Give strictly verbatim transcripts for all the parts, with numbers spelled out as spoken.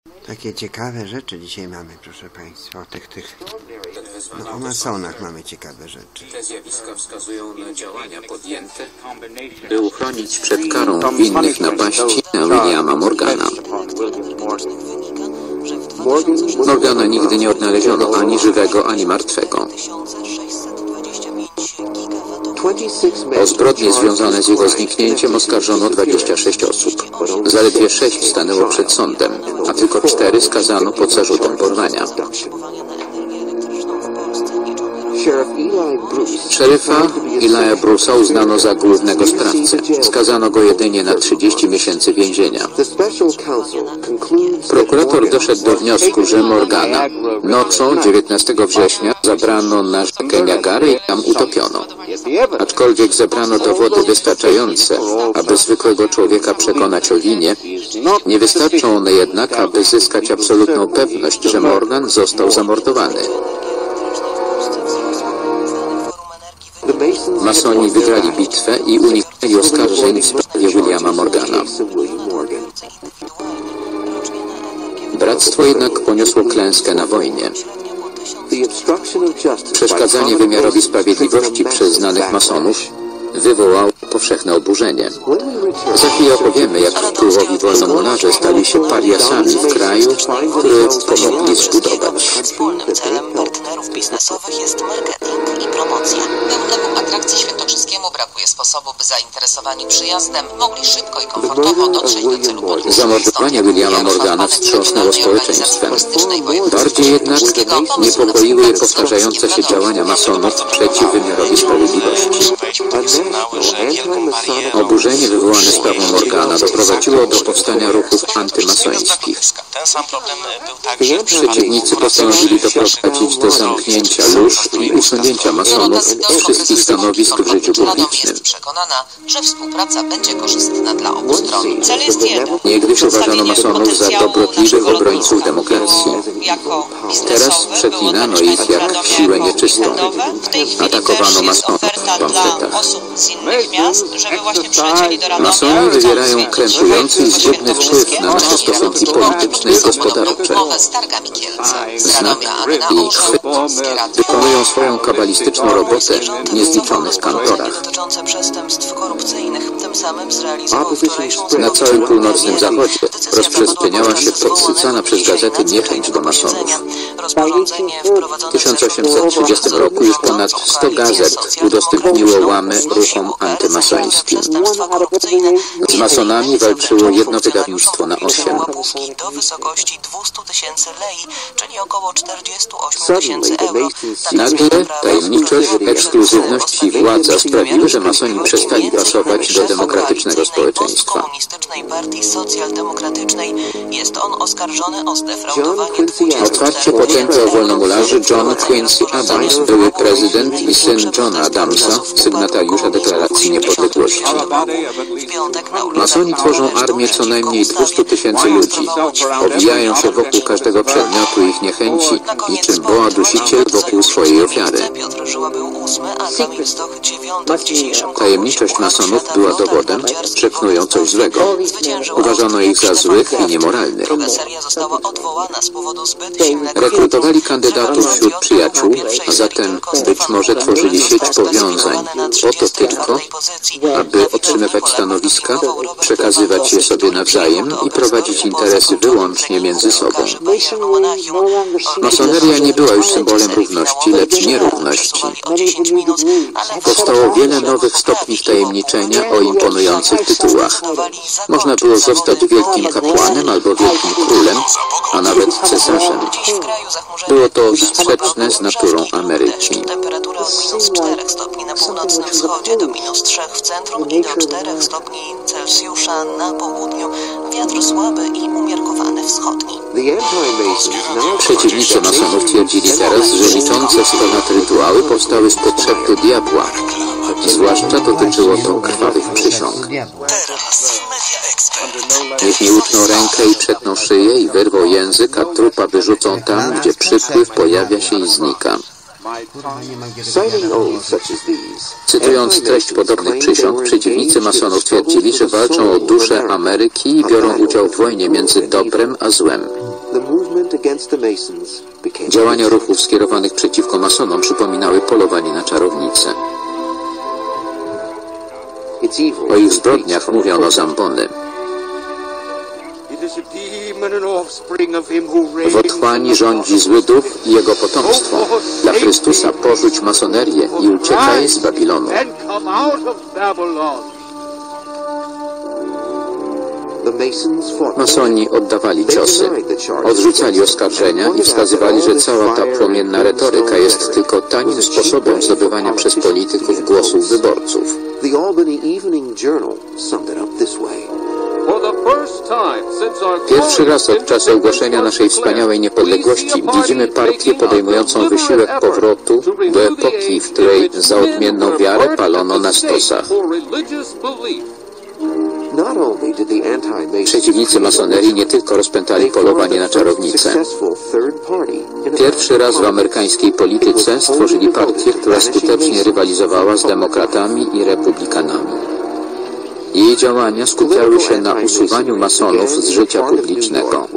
Takie ciekawe rzeczy dzisiaj mamy, proszę Państwa, o tych, tych no, o masonach mamy ciekawe rzeczy. Te zjawiska wskazują na działania podjęte, by uchronić przed karą winnych napaści na Williama Morgana. Morgana nigdy nie odnaleziono ani żywego, ani martwego. O zbrodnie związane z jego zniknięciem oskarżono dwadzieścia sześć osób. Zaledwie sześć stanęło przed sądem, a tylko cztery skazano pod zarzutem porwania. Szeryfa Eli'a Bruce'a uznano za głównego sprawcę. Skazano go jedynie na trzydzieści miesięcy więzienia. Prokurator doszedł do wniosku, że Morgana nocą dziewiętnastego września zabrano na rzekę Niagary i tam utopiono. Aczkolwiek zebrano dowody wystarczające, aby zwykłego człowieka przekonać o winie, nie wystarczą one jednak, aby zyskać absolutną pewność, że Morgan został zamordowany. Masoni wygrali bitwę i uniknęli oskarżeń w sprawie Williama Morgana. Bractwo jednak poniosło klęskę na wojnie. Przeszkadzanie wymiarowi sprawiedliwości przez znanych masonów wywołało powszechne oburzenie. Za chwilę opowiemy, jak wpływowi wolnomularze stali się pariasami w kraju, który pomogli zbudować. Wspólnym celem partnerów biznesowych jest marketing i promocja. Pełnemu atrakcji świętokrzyskiemu brakuje sposobu, by zainteresowani przyjazdem mogli szybko i komfortowo dotrzeć do celu podróży. Zamordowanie Williama Morgana wstrząsnęło społeczeństwem. Bardziej jednak niepokoiły je powtarzające się działania masonów przeciw wymiarowi sprawiedliwości. Oburzenie wywołane sprawą Morgana doprowadziło do powstania ruchów antymasońskich. Przeciwnicy postanowili doprowadzić do zamknięcia lóż i usunięcia masonów z wszystkich stanowisk w życiu publicznym. Jest przekonana, że współpraca będzie korzystna dla obu stron. Cel jest jeden. Niegdyś uważano masonów za dobrotliwych obrońców demokracji. Teraz przeklinano ich jak siłę nieczystą. Atakowano masonów w pamfletach. Masoni wywierają krępujący i zgubny wpływ na nasze stosunki polityczne i gospodarcze. Znak i chwyt wykonują swoją kabalistyczną robotę w niezliczonych kantorach. Na całym północnym zachodzie rozprzestrzeniała się podsycana przez gazety niechęć do masonów. W tysiąc osiemset trzydziestym roku już ponad sto gazet udostępniło łamy ruchom antymasońskim. Z masonami walczyło jedno wydawnictwo na osiem. Do wysokości dwieście tysięcy lei, czyli około czterdzieści osiem tysięcy euro. Nagle tajemniczość, ekskluzywność i władza sprawiły, że masoni przestali pasować do demokratycznego społeczeństwa. Komunistycznej Partii Socjaldemokratycznej jest on oskarżony o zdefraudowanie Otwarcie potępiał wolnomularzy John Quincy Adams, były prezydent i syn Johna Adamsa, sygnatariusza Deklaracji Niepodległości. Masoni tworzą armię co najmniej dwieście tysięcy ludzi. Owijają się wokół każdego przedmiotu ich niechęci, niczym boa dusiciel wokół swojej ofiary. Tajemniczość masonów była dowodem, że knują coś złego. Uważano ich za złych i niemoralnych. Rekrutowali kandydatów wśród przyjaciół, a zatem być może tworzyli sieć powiązań, po to tylko, aby otrzymywać stanowiska, przekazywać je sobie nawzajem i prowadzić interesy wyłącznie między sobą. Masoneria nie była już symbolem równości, lecz nierówności. Powstało wiele nowych stopni wtajemniczenia o imponujących tytułach. Można było zostać wielkim kapłanem albo wielkim królem, a nawet cesarzem. Było to sprzeczne z naturą Ameryki. Temperatura od minus czterech stopni na północnym wschodzie do minus trzech w centrum i do czterech stopni Celsjusza na południu. Wiatr słaby i umiarkowany wschodni. Przeciwnicy masonów twierdzili teraz, że liczące sto lat rytuały powstały z podszeptu diabła. Zwłaszcza dotyczyło to krwawych przysiąg. Niech mi utną rękę i przetną szyję i wyrwą język, a trupa wyrzucą tam, gdzie przypływ pojawia się i znika. Cytując treść podobnych przysiąg, przeciwnicy masonów twierdzili, że walczą o duszę Ameryki i biorą udział w wojnie między dobrem a złem. Działania ruchów skierowanych przeciwko masonom przypominały polowanie na czarownice. O ich zbrodniach mówiono Zambony. W otchłani rządzi zły duch i jego potomstwo. Dla Chrystusa porzuć masonerię i uciekaj z Babilonu. Masoni oddawali ciosy, odrzucali oskarżenia i wskazywali, że cała ta płomienna retoryka jest tylko tanim sposobem zdobywania przez polityków głosów wyborców. Pierwszy raz od czasu ogłoszenia naszej wspaniałej niepodległości widzimy partię podejmującą wysiłek powrotu do epoki, w której za odmienną wiarę palono na stosach. Przeciwnicy masonerii nie tylko rozpętali polowanie na czarownice. Pierwszy raz w amerykańskiej polityce stworzyli partię, która skutecznie rywalizowała z demokratami i republikanami. Jej działania skupiały się na usuwaniu masonów z życia publicznego.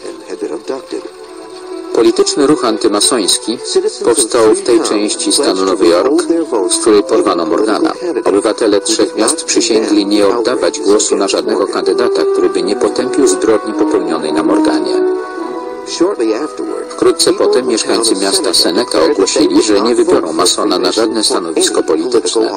Polityczny ruch antymasoński powstał w tej części stanu Nowy Jork, z której porwano Morgana. Obywatele trzech miast przysięgli nie oddawać głosu na żadnego kandydata, który by nie potępił zbrodni popełnionej na Morganie. Wkrótce potem mieszkańcy miasta Seneca ogłosili, że nie wybiorą masona na żadne stanowisko polityczne.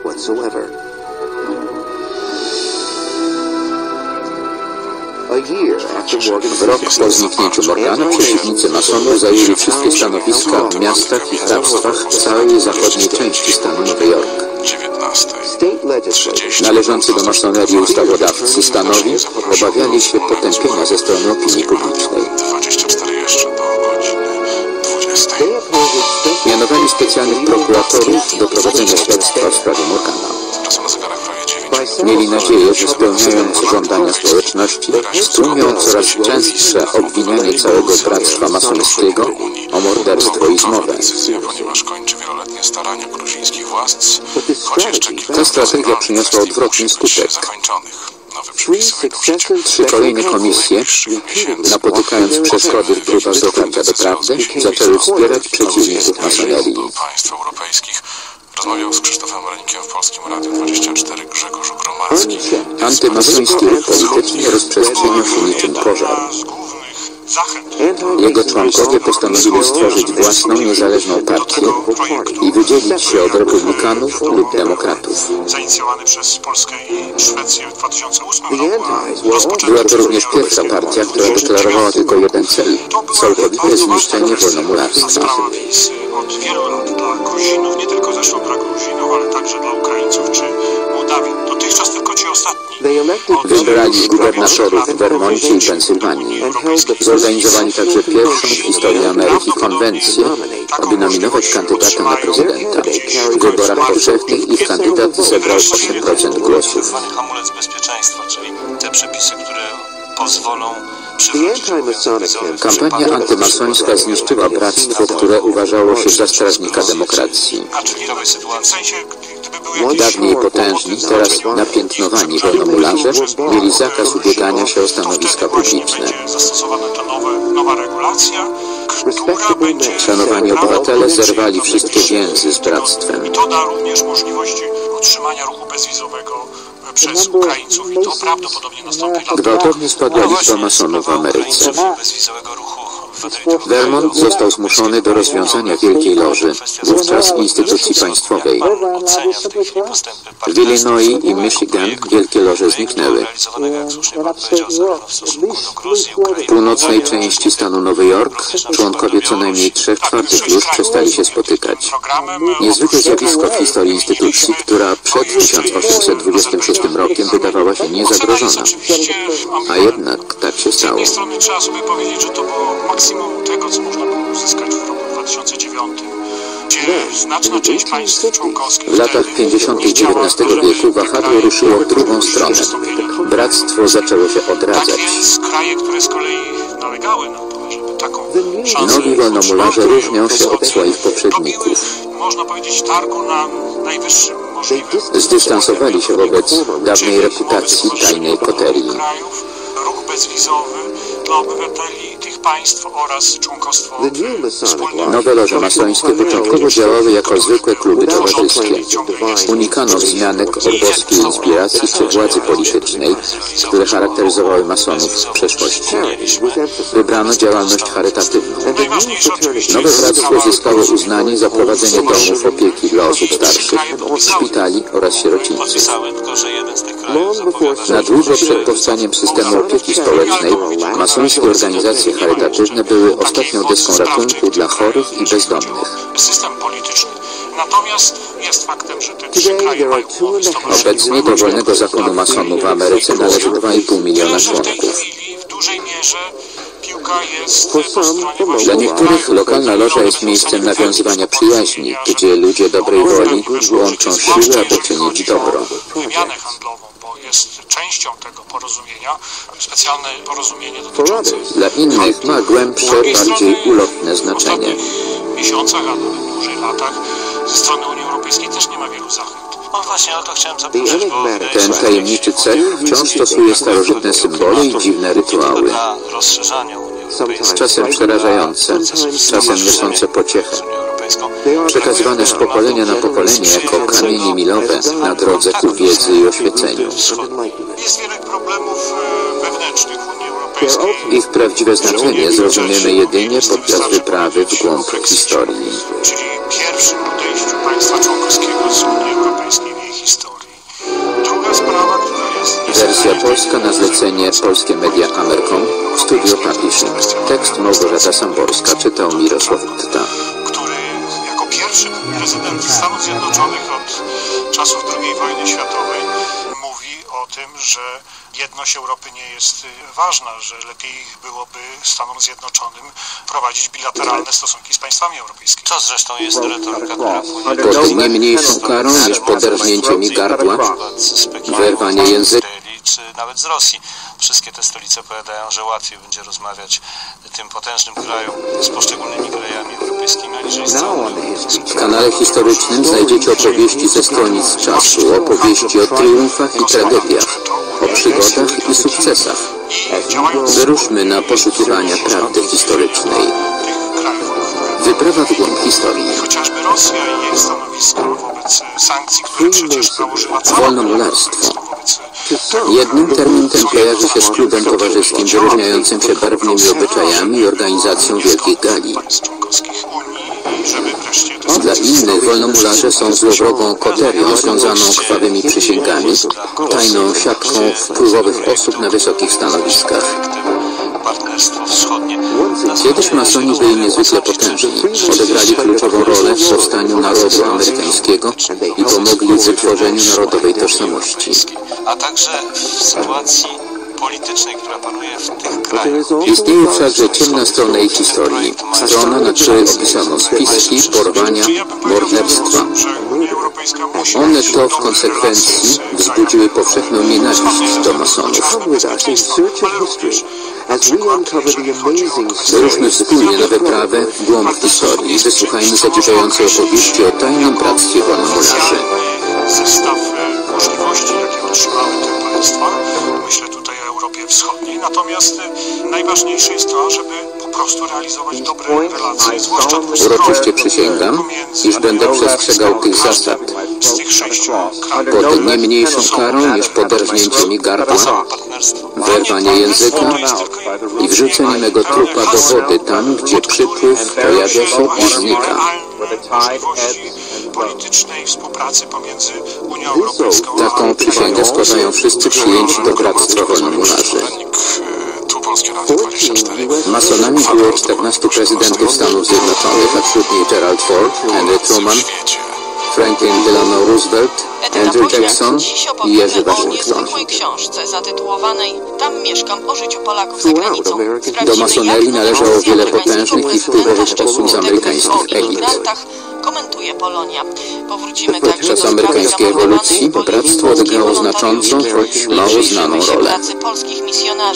W rok po zniknięciu Morgana przeciwnicy masonów zajęli wszystkie stanowiska w miastach i hrabstwach całej zachodniej części stanu Nowy Jork. Należący do masonerii ustawodawcy stanowi obawiali się potępienia ze strony opinii publicznej. Mianowali specjalnych prokuratorów do prowadzenia śledztwa w sprawie Morgana. Mieli nadzieję, że spełniając żądania społeczności stłumią coraz częstsze obwinianie całego bractwa masońskiego o morderstwo i zmowę. Ta strategia przyniosła odwrotny skutek. Trzy kolejne komisje, napotykając przeszkody w próbach dotarcia do prawdy, zaczęły wspierać przeciwników masonerii. Rozmawiał z Krzysztofem Renikiem w Polskim Radiu dwadzieścia cztery Grzegorz Gromarski. Antymasoński ruch polityczny rozprzestrzeniał się niczym pożar. Jego członkowie postanowili stworzyć własną, niezależną partię i wydzielić się od republikanów lub demokratów. Zainicjowany przez Polskę i Szwecję w dwa tysiące ósmym roku. Była to również pierwsza partia, która deklarowała tylko jeden cel – całkowite zniszczenie wolnomularstwa. Od wielu lat dla Gruzinów, nie tylko zresztą dla Gruzinów, ale także dla Ukraińców czy Mołdawian. Dotychczas tylko ci ostatni. Wybrali gubernatorów w Wermoncie i Pensylwanii. Zorganizowali także pierwszą w historii Ameryki konwencję, aby nominować kandydata na prezydenta. W wyborach powszechnych ich kandydat zebrał osiem procent głosów. Hamulec bezpieczeństwa, czyli te przepisy, które pozwolą Kampania antymasońska zniszczyła bractwo, które uważało się za strażnika demokracji. Dawniej potężni, teraz napiętnowani wolnomularze mieli zakaz ubiegania się o stanowiska publiczne. Szanowani obywatele zerwali wszystkie więzy z bractwem. I to da również możliwość utrzymania ruchu bezwizowego przez Ukraińców i to prawdopodobnie nastąpi. Gwałtownie spadła liczba masonów w Ameryce. Vermont został zmuszony do rozwiązania Wielkiej Loży, wówczas instytucji państwowej. W Illinois i Michigan Wielkie Loże zniknęły. W północnej części stanu Nowy Jork członkowie co najmniej trzech czwartych lóż przestali się spotykać. Niezwykłe zjawisko w historii instytucji, która przed tysiąc osiemset dwudziestym szóstym rokiem wydawała się niezagrożona. A jednak tak się stało. Z jednej strony trzeba sobie powiedzieć, że to było maksimum tego, co można było uzyskać w roku dwa tysiące dziewiątym, gdzie znaczna część państw członkowskich... W latach pięćdziesiątych dziewiętnastego wieku wahadło ruszyło w drugą stronę. Bractwo zaczęło się odradzać. Tak więc kraje, które z kolei nalegały na to, żeby taką szansę... Nowi wolnomularze różnią się od swoich poprzedników. Można powiedzieć, targu na najwyższym możliwym... Zdystansowali się wobec dawnej reputacji tajnej koterii. Ruch bezwizowy dla obywateli tych państw oraz członkostwo w wspólnocie. Nowe loże masońskie początkowo działały jako zwykłe kluby towarzyskie. Unikano wzmianek o boskiej inspiracji czy władzy politycznej, które charakteryzowały masonów w przeszłości. Wybrano działalność charytatywną. Najważniejsze oczywiście Nowe jest bractwo zyskało uznanie za prowadzenie domów opieki dla osób starszych, szpitali oraz sierocińców. Na długo przed powstaniem systemu opieki społecznej masońskie organizacje charytatywne były ostatnią deską ratunku dla chorych i bezdomnych. system polityczny. Natomiast jest faktem, że te trzy kraje mają umowy stowarzyszeniowe. Obecnie do wolnego zakonu masonów w Ameryce należy dwa i pół miliona Tyle, że w tej członków. chwili w dużej mierze piłka jest po stronie właśnie Dla niektórych lokalna loża jest miejscem nawiązywania przyjaźni, gdzie ludzie dobrej woli łączą siły, aby czynić dobro. wymianę handlową, bo jest częścią tego porozumienia specjalne porozumienie dotyczące Dla innych ma głębsze, bardziej ulotne znaczenie. w ostatnich miesiącach, a nawet dłużej latach ze strony Unii Europejskiej też nie ma wielu zachęt. No właśnie o to chciałem zapytać, bo Ten tajemniczy cech wciąż stosuje starożytne symbole i dziwne rytuały. dla rozszerzania Unii Europejskiej, Czasem przerażające, czasem niosące pociechę. Unią Europejską. Przekazywane z pokolenia na pokolenie jako kamienie milowe na drodze ku wiedzy i oświeceniu. Jest wiele problemów e, wewnętrznych w Unii Europejskiej. Ich prawdziwe znaczenie zrozumiemy jedynie podczas wyprawy w głąb historii. Czyli pierwszym odejściu państwa członkowskiego z Unii Europejskiej w jej historii. Druga sprawa, która jest Wersja polska na zlecenie Polskie Media Amercom, Studio Publishing. Tekst Małgorzata Samborska, czytał Mirosław Kutta. który jako pierwszy prezydent Stanów Zjednoczonych od czasów drugiej wojny światowej mówi o tym, że jedność Europy nie jest ważna, że lepiej byłoby Stanom Zjednoczonym prowadzić bilateralne stosunki z państwami europejskimi. To zresztą jest retoryka, która płynie Pod nie mniejszą karą niż poderżnięcie mi gardła, z Pekinu, wyrwanie języka, czy nawet z Rosji. Wszystkie te stolice powiadają, że łatwiej będzie rozmawiać tym potężnym krajom z poszczególnymi krajami europejskimi, aniżeli z całą Unią Europejską. W kanale historycznym znajdziecie opowieści ze stronic czasu, opowieści o triumfach i tragediach, o przygodach i sukcesach. I działając Wyruszmy na poszukiwania prawdy historycznej. tych krajów, Wyprawa w głąb historii. chociażby Rosja i jej stanowisko wobec sankcji, które przecież nałożyła cała Wolnomularstwo. wobec Jednym termin ten kojarzy się z klubem towarzyskim wyróżniającym się barwnymi obyczajami i organizacją wielkich gali. państw członkowskich Unii i żeby wreszcie Dla innych wolnomularze są złowrogą koterią związaną krwawymi przysięgami, tajną siatką wpływowych osób na wysokich stanowiskach. Partnerstwo Wschodnie. Kiedyś masoni byli niezwykle potężni. Odegrali kluczową rolę w powstaniu narodu amerykańskiego i pomogli w wytworzeniu narodowej tożsamości. A także w sytuacji politycznej, która panuje w tych krajach. Istnieje wszakże ciemna strona ich historii. Strona, na której opisano spiski, porwania, morderstwa. że Unia Europejska musi One to w konsekwencji wzbudziły powszechną nienawiść do masonów. Wyruszmy wspólnie na wyprawę w głąb historii i wysłuchajmy zadziwiającej opowieści o tajnym bractwie wolnomularzy. Zestaw e, możliwości, jakie otrzymały te państwa. Myślę tutaj o Europie Wschodniej. Natomiast e, najważniejsze jest to, żeby po prostu realizować dobre relacje, zwłaszcza Uroczyście przysięgam, iż będę przestrzegał tych zasad, z tych sześciu krajów. pod nie mniejszą karą niż poderżnięcie mi gardła, wyrwanie języka i wrzucenie mego trupa do wody tam, gdzie przypływ pojawia się i znika. Możliwości politycznej współpracy pomiędzy Unią Europejską Taką przysięgę składają wszyscy przyjęci do Bractwa Wolnomularzy. Tu Polskie Radio dwadzieścia cztery. Masonami było czternastu prezydentów Stanów Zjednoczonych, a wśród nich Gerald Ford, Henry Truman, Franklin Delano Roosevelt, Andrew Jackson i Jerzy Waszyngton. niezwykłej książce zatytułowanej Tam mieszkam, o życiu Polaków za granicą. Do masonerii należało wiele potężnych i wpływowych osób z amerykańskich elit. Komentuje Polonia. Powrócimy także Podczas do amerykańskiej ewolucji bractwo odegrało znaczącą, choć mało znaną rolę. pracy polskich misjonarzy,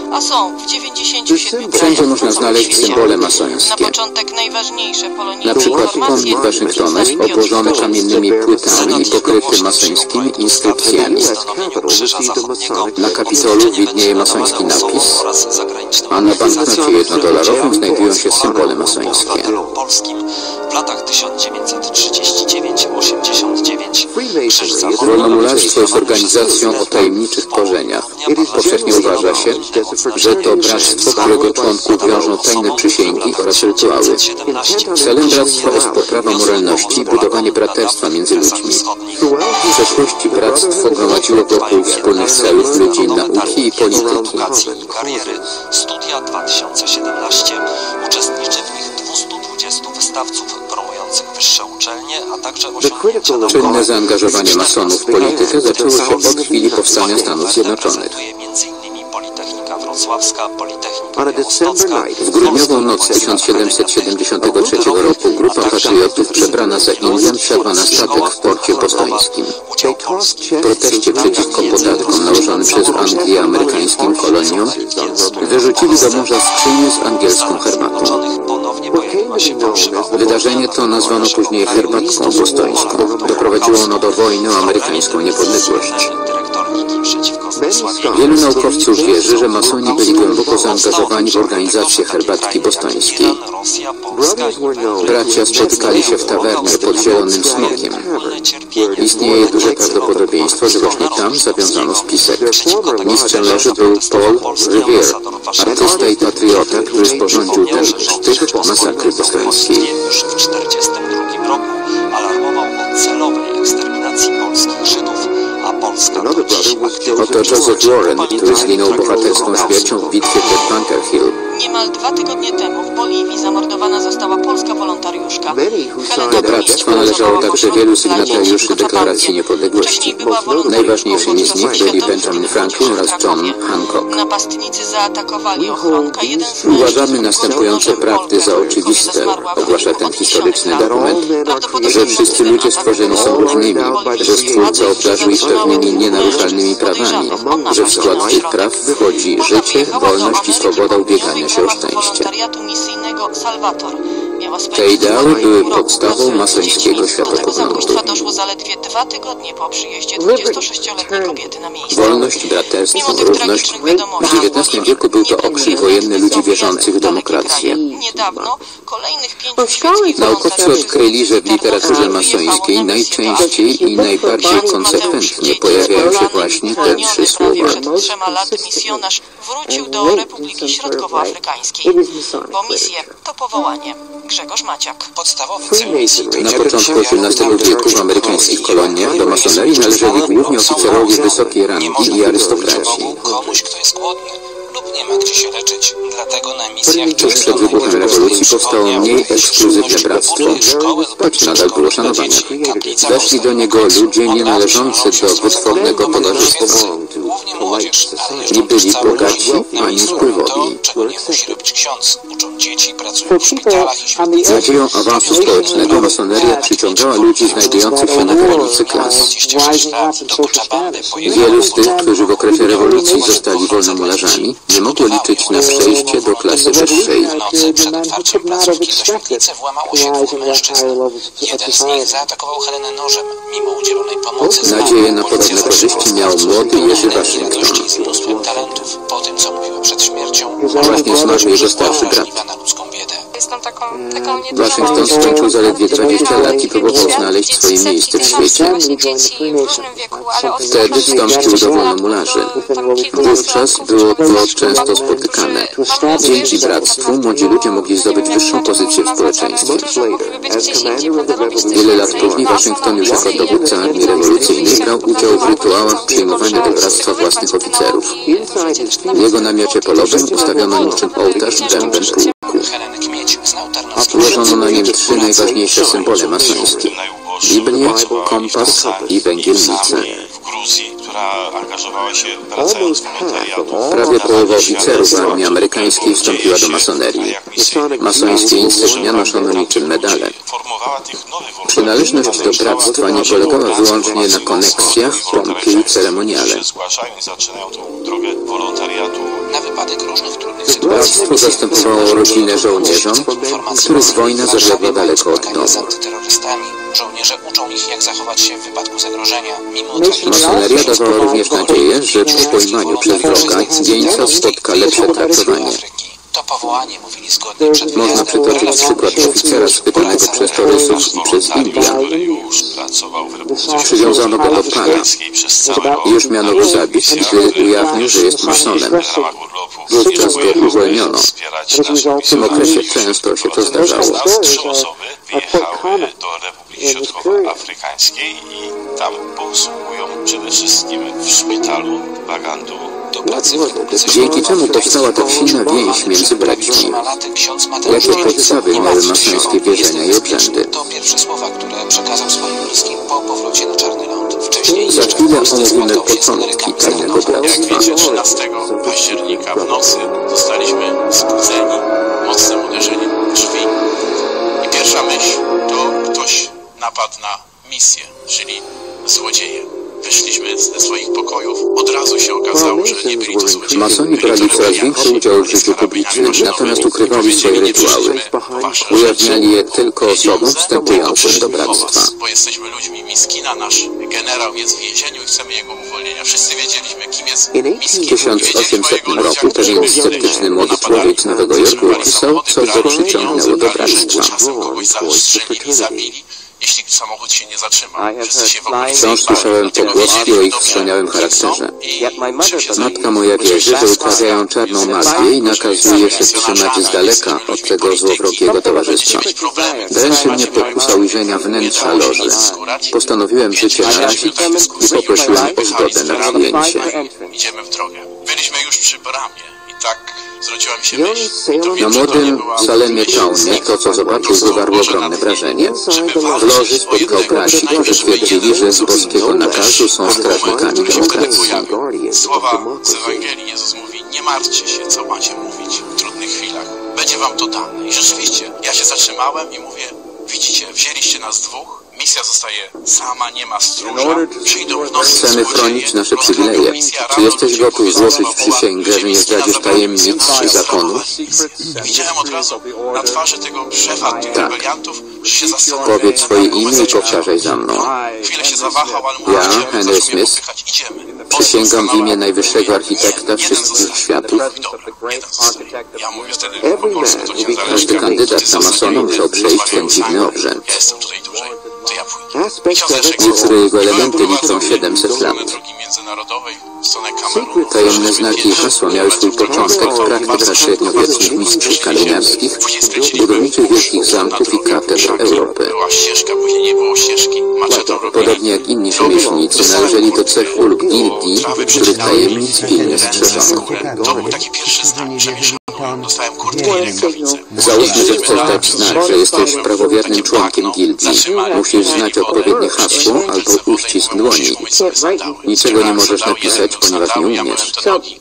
a są w dziewięćdziesięciu siedmiu krajach. Wszędzie można znaleźć symbole masońskie. Na początek najważniejsze polonijne Na przykład informacje pomnik Waszyngtona jest obłożony kamiennymi płytami i pokryty masońskimi inskrypcjami. Na Kapitolu widnieje masoński napis, a na banknocie jednodolarowym znajdują się symbole masońskie. W latach tysiąc dziewięćset trzydziesty dziewiąty do osiemdziesiątego dziewiątego Wolnomularstwo jest organizacją o tajemniczych korzeniach. Powszechnie uważa się, że to bractwo, którego członków wiążą tajne przysięgi oraz rytuały. Celem bractwa jest poprawa moralności i budowanie braterstwa między ludźmi. W przeszłości bractwo gromadziło wokół wspólnych celów ludzi nauki i polityki. kariery. Studia dwa tysiące siedemnaście. Uczestniczy w nich dwieście dwadzieścia wystawców promujących wyższe uczelnie, a także osiągnięcia naukowe. Czynne zaangażowanie masonów w politykę zaczęło się od chwili powstania Stanów Zjednoczonych. między innymi Politechnika Wrocławska, Politechnika Białostocka. W grudniową noc tysiąc siedemset siedemdziesiątego trzeciego roku grupa patriotów przebrana za Indian wsiadła na statek w porcie bostońskim. W proteście przeciwko podatkom nałożonym przez Anglię amerykańskim koloniom wyrzucili do morza skrzynię z angielską herbatą. Wydarzenie to nazwano później herbatką bostońską. Doprowadziło ono do wojny o amerykańską niepodległość. Wielu naukowców wierzy, że masoni byli głęboko zaangażowani w organizację herbatki bostońskiej. Bracia spotykali się w tawernie pod Zielonym Smokiem. Istnieje duże prawdopodobieństwo, że właśnie tam zawiązano spisek. Mistrzem loży był Paul Revere, artysta i patriota, który sporządził ten sztych masakry bostońskiej. Już w tysiąc dziewięćset czterdziestym drugim roku alarmował o celowej eksterminacji polskich Żydów, a Polska do dziś aktywnie Oto Joseph Warren, który zginął bohaterską śmiercią w bitwie pod Bunker Hill. Niemal dwa tygodnie temu w Boliwii zamordowana została polska wolontariuszka. Do bractwa należało także wielu sygnatariuszy Deklaracji Niepodległości. Najważniejszymi z nich byli Benjamin Franklin oraz John Hancock. Napastnicy zaatakowali ochronka. Jeden z mężczyzn Uważamy następujące prawdy za oczywiste, ogłasza ten historyczny dokument, że wszyscy ludzie stworzeni są równymi, że Stwórca obdarzył ich pewnymi nienaruszalnymi prawami, że w skład tych praw wchodzi życie, wolność i swoboda ubiegania się o szczęście. Te ideały były podstawą masońskiego światopoglądu. Doszło zaledwie dwa tygodnie po przyjeździe dwudziestosześcioletniej kobiety na miejsce. Wolność, braterstwo, równość. W dziewiętnastym wieku był to okrzyk wojenny ludzi wierzących w demokrację. Niedawno kolejnych pięciu świeckich Naukowcy odkryli, że w literaturze masońskiej najczęściej i najbardziej konsekwentnie pojawiają się właśnie te trzy słowa. Przed trzema laty misjonarz wrócił do Republiki Środkowoafrykańskiej, bo misję to powołanie. Grzegorz Maciak. Podstawowy cel misji Na początku osiemnastego wieku w amerykańskich koloniach do masonerii należeli głównie oficerowie wysokiej rangi i arystokraci. komuś, kto jest głodny lub nie ma gdzie się leczyć. Dlatego na misjach Tuż przed wybuchem rewolucji powstało mniej ekskluzywne bractwo, choć nadal było szanowane. Weszli do niego ludzie nie należący do wytwornego towarzystwa. głównie młodzież, ale Nie byli bogaci ani wpływowi. czego nie musi robić ksiądz. Uczą dzieci, pracują w szpitalach i świetlicach. Nadzieją awansu społecznego masoneria przyciągała ludzi znajdujących się na granicy klas. Wielu z tych, którzy w okresie rewolucji zostali wolnomularzami, nie mogło liczyć na przejście do klasy wyższej. W nocy przed otwarciem placówki do świetlicy włamało się dwóch mężczyzn. Jeden z nich zaatakował Helenę nożem, mimo udzielonej pomocy. Nadzieję na podobne korzyści miał młody Jerzy Waszyngton. Z mnóstwem talentów. Po tym, co mówiła przed śmiercią, Właśnie zmarł jego starszy brat. na ludzką biedę. Jestem taką, taką Waszyngton skończył zaledwie dwadzieścia lat i próbował znaleźć swoje miejsce w świecie. dzieci w różnym wieku, ale od Wtedy wstąpił do wolnomularzy. Wówczas było to często spotykane. Dzięki bractwu młodzi ludzie mogli zdobyć wyższą pozycję w społeczeństwie. Wiele lat później Waszyngton już jako dowódca armii rewolucyjnej brał udział w rytuałach przyjmowania do bractwa własnych oficerów. W jego namiocie polowym ustawiono niczym ołtarz bęben pułku. Helenek Miedź znał Tarnowski. Ułożono na nim trzy najważniejsze symbole masońskie: Biblię, kompas i węgielnicę. W Gruzji, która angażowała się wracając z wolontariatu. Prawie połowa oficerów armii amerykańskiej wstąpiła do masonerii. Masońskie insygnia noszono niczym medale. Formowała tych nowych Przynależność do bractwa nie polegała wyłącznie na koneksjach, pompie i ceremoniale. zgłaszają i zaczynają tą drogę wolontariatu. na wypadek różnych trudnych sytuacji. Bractwo zastępowało rodzinę żołnierzom, których wojna zawiodła daleko od domu. z antyterrorystami. Żołnierze uczą ich, jak zachować się w wypadku zagrożenia. Mimo tragicznych Masoneria dawała również nadzieję, że po pojmaniu przez wroga jeńca spotka lepsze traktowanie. To powołanie, mówili zgodnie przed Można wyjazdem, przytoczyć przykład oficera schwytanego przez Torysów i przez Indian. Przywiązano go do pana i już miano go zabić, gdy ujawnił, że jest masonem. Wówczas go uwolniono. W okresie często się to zdarzało. Trzy osoby wyjechały do Republiki Środkowoafrykańskiej i tam posługują przede wszystkim w szpitalu Bagandu. do pracy w Republice Dzięki czemu powstała tak silna więź między braćmi? Jakie podstawy miały masońskie wierzenia i obrzędy? To pierwsze słowa, które przekazał swoim bliskim po powrocie na Czarny Ląd. Wcześniej Za chwilę omówimy początki tajnego Jak bractwa. wiecie, trzynastego października w nocy zostaliśmy zbudzeni mocnym uderzeniem w drzwi. I pierwsza myśl to ktoś napadł na misję, czyli złodzieje. Wyszliśmy ze swoich pokojów. Od razu się okazało, że nie byli to złodzieje. Masoni brali coraz większy udział w życiu publicznym, natomiast ukrywali swoje rytuały. Ujawniali je tylko osobom wstępującym do bractwa. Bo jesteśmy ludźmi Miskina, nasz generał jest w więzieniu i chcemy jego uwolnienia. Wszyscy wiedzieliśmy, kim jest Miskin. W tysiąc osiemsetnym roku pewien sceptyczny młody człowiek z Nowego Jorku opisał, co go przyciągnęło do bractwa. Czasem kogoś zastrzelili, zabili, jeśli samochód się nie zatrzymał. Wszyscy się w okolicy Wciąż słyszałem pogłoski o ich wspaniałym charakterze. Matka moja wierzy, że uprawiają czarną magię i nakazuje się trzymać z daleka od tego złowrogiego towarzystwa. Dręczy mnie pokusa ujrzenia wnętrza loży. Postanowiłem życie narazić i poprosiłem o zgodę na przyjęcie. Idziemy w drogę. Byliśmy już przy bramie i tak zrodziła mi się myśl. To Na wiem, że to nie młodym była Salemie Townie to, co zobaczył, wywarło ogromne wrażenie. W loży spotkał braci, którzy twierdzili, że z boskiego nakazu są strażnikami demokracji. Słowa z Ewangelii Jezus mówi: nie martwcie się, co macie mówić w trudnych chwilach. Będzie wam to dane. I rzeczywiście, ja się zatrzymałem i mówię: widzicie, wzięliście nas dwóch, misja zostaje sama, nie ma stróża, przyjdą w nocy Chcemy złodzieje, chronić nasze rozgrabią przywileje. misję, a Czy rano jesteś ludzie gotów powiedzą złożyć na Boga, przysięgę, że nie Miskina zdradzisz zabrali tajemnic misję, i zakonu? I widziałem od razu na twarzy tego szefa tych Tak. rebeliantów, że się zastanowił. Powiedz swoje imię i powtarzaj za mną. Chwilę się zawahał, ale mówił: Ja, idziemy, Henry zaczął mnie Smith, popychać, idziemy. Przysięgam w imię najwyższego architekta Jeden wszystkich zostaje. światów. Dobra, jeden zostaje. Ja mówię wtedy po polsku, to nie Każdy zależy. kandydat na masona musiał przejść ten dziwny obrzęd. Ja jestem tutaj dłużej, to ja pójdę. Książeczek Niektóre jego elementy były liczą prowadzone siedemset lat. drogi międzynarodowej w stronę Kamerunu. Tajemne znaki i hasła miały swój początek w praktykach średniowiecznych mistrzów kamieniarskich, budowniczych wielkich zamków i katedr Europy. Była ścieżka, później nie było ścieżki. Maczetą robili. Podobnie jak inni rzemieślnicy należeli do cech ulg gildii, których tajemnic pilnie strzeżono. To był taki pierwszy znak, że mieszano. Dostałem kurtkę i rękawice. Załóżmy, że chcesz dać znak, że jesteś prawowiernym członkiem gildii. Musisz znać odpowiednie hasło albo uścisk dłoni. Niczego nie możesz napisać, ponieważ nie umiesz.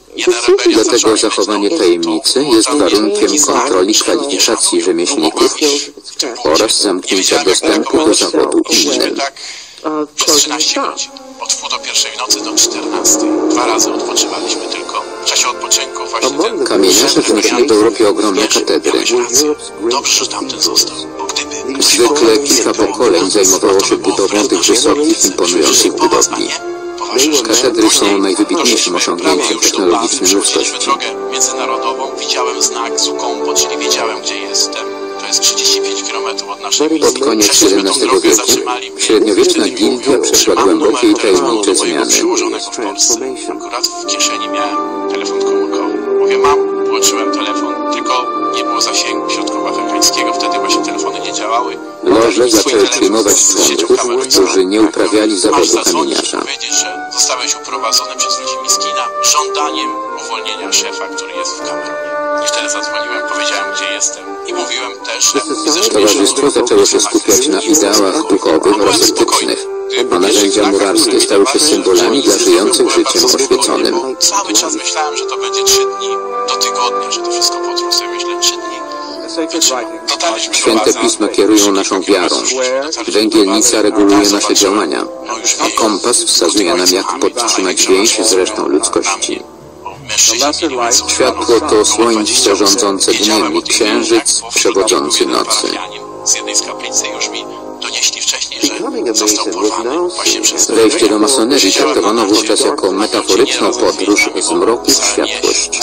Dlatego zachowanie tajemnicy jest warunkiem kontroli kwalifikacji rzemieślników oraz zamknięcia dostępu do zawodu innym. Przez trzynaście godzin. Od wpół do pierwszej w nocy do czternastej. Dwa razy odpoczywaliśmy tylko. W czasie odpoczynku właśnie ten... Kamieniarze wnieśli w Europie ogromne katedry. Dobrze, że tamten został, bo gdyby... Zwykle kilka pokoleń zajmowało się budową tych wysokich, imponujących budowli. Katedry są najwybitniejszym osiągnięciem technologicznym ludzkości. drogę międzynarodową, widziałem znak Zukombo, czyli wiedziałem, gdzie jestem. To jest trzydzieści pięć kilometrów od naszej misji. Pod koniec siedemnastego wieku średniowieczna gildia przeszła głębokie i tajemnicze zmiany. Przyłożonego w Polsce. Akurat w kieszeni miałem telefon komórkowy. Mówię: mam, włączyłem telefon, tylko nie było zasięgu środkowoafrykańskiego. Wtedy właśnie telefony nie działały. Loże zaczęły przyjmować członków, którzy nie uprawiali zawodu kamieniarza. powiedzieć, że zostałeś uprowadzony przez ludzi Miskina żądaniem uwolnienia szefa, który jest w Kamerunie. I wtedy zadzwoniłem, powiedziałem, gdzie jestem. I mówiłem też, że widzę, że Towarzystwo zaczęło się skupiać na ideałach duchowych oraz etycznych, a narzędzia murarskie stały się symbolami dla żyjących życiem oświeconym. Cały czas myślałem, że to będzie trzy dni do tygodnia, że to wszystko potrwa. Sobie myślę, trzy dni. Dotarliśmy do Święte bazy. Pisma kierują naszą wiarą. Węgielnica reguluje nasze działania, a kompas wskazuje nam, jak podtrzymać więź z resztą ludzkości. mężczyźni mieli łańcuchy Światło to słońce rządzące dniem i księżyc przewodzący nocy. Z jednej z kaplicy już mi donieśli wcześniej, że został porwany właśnie przez... Wejście do masonerii traktowano wówczas jako metaforyczną podróż z mroku w światłość.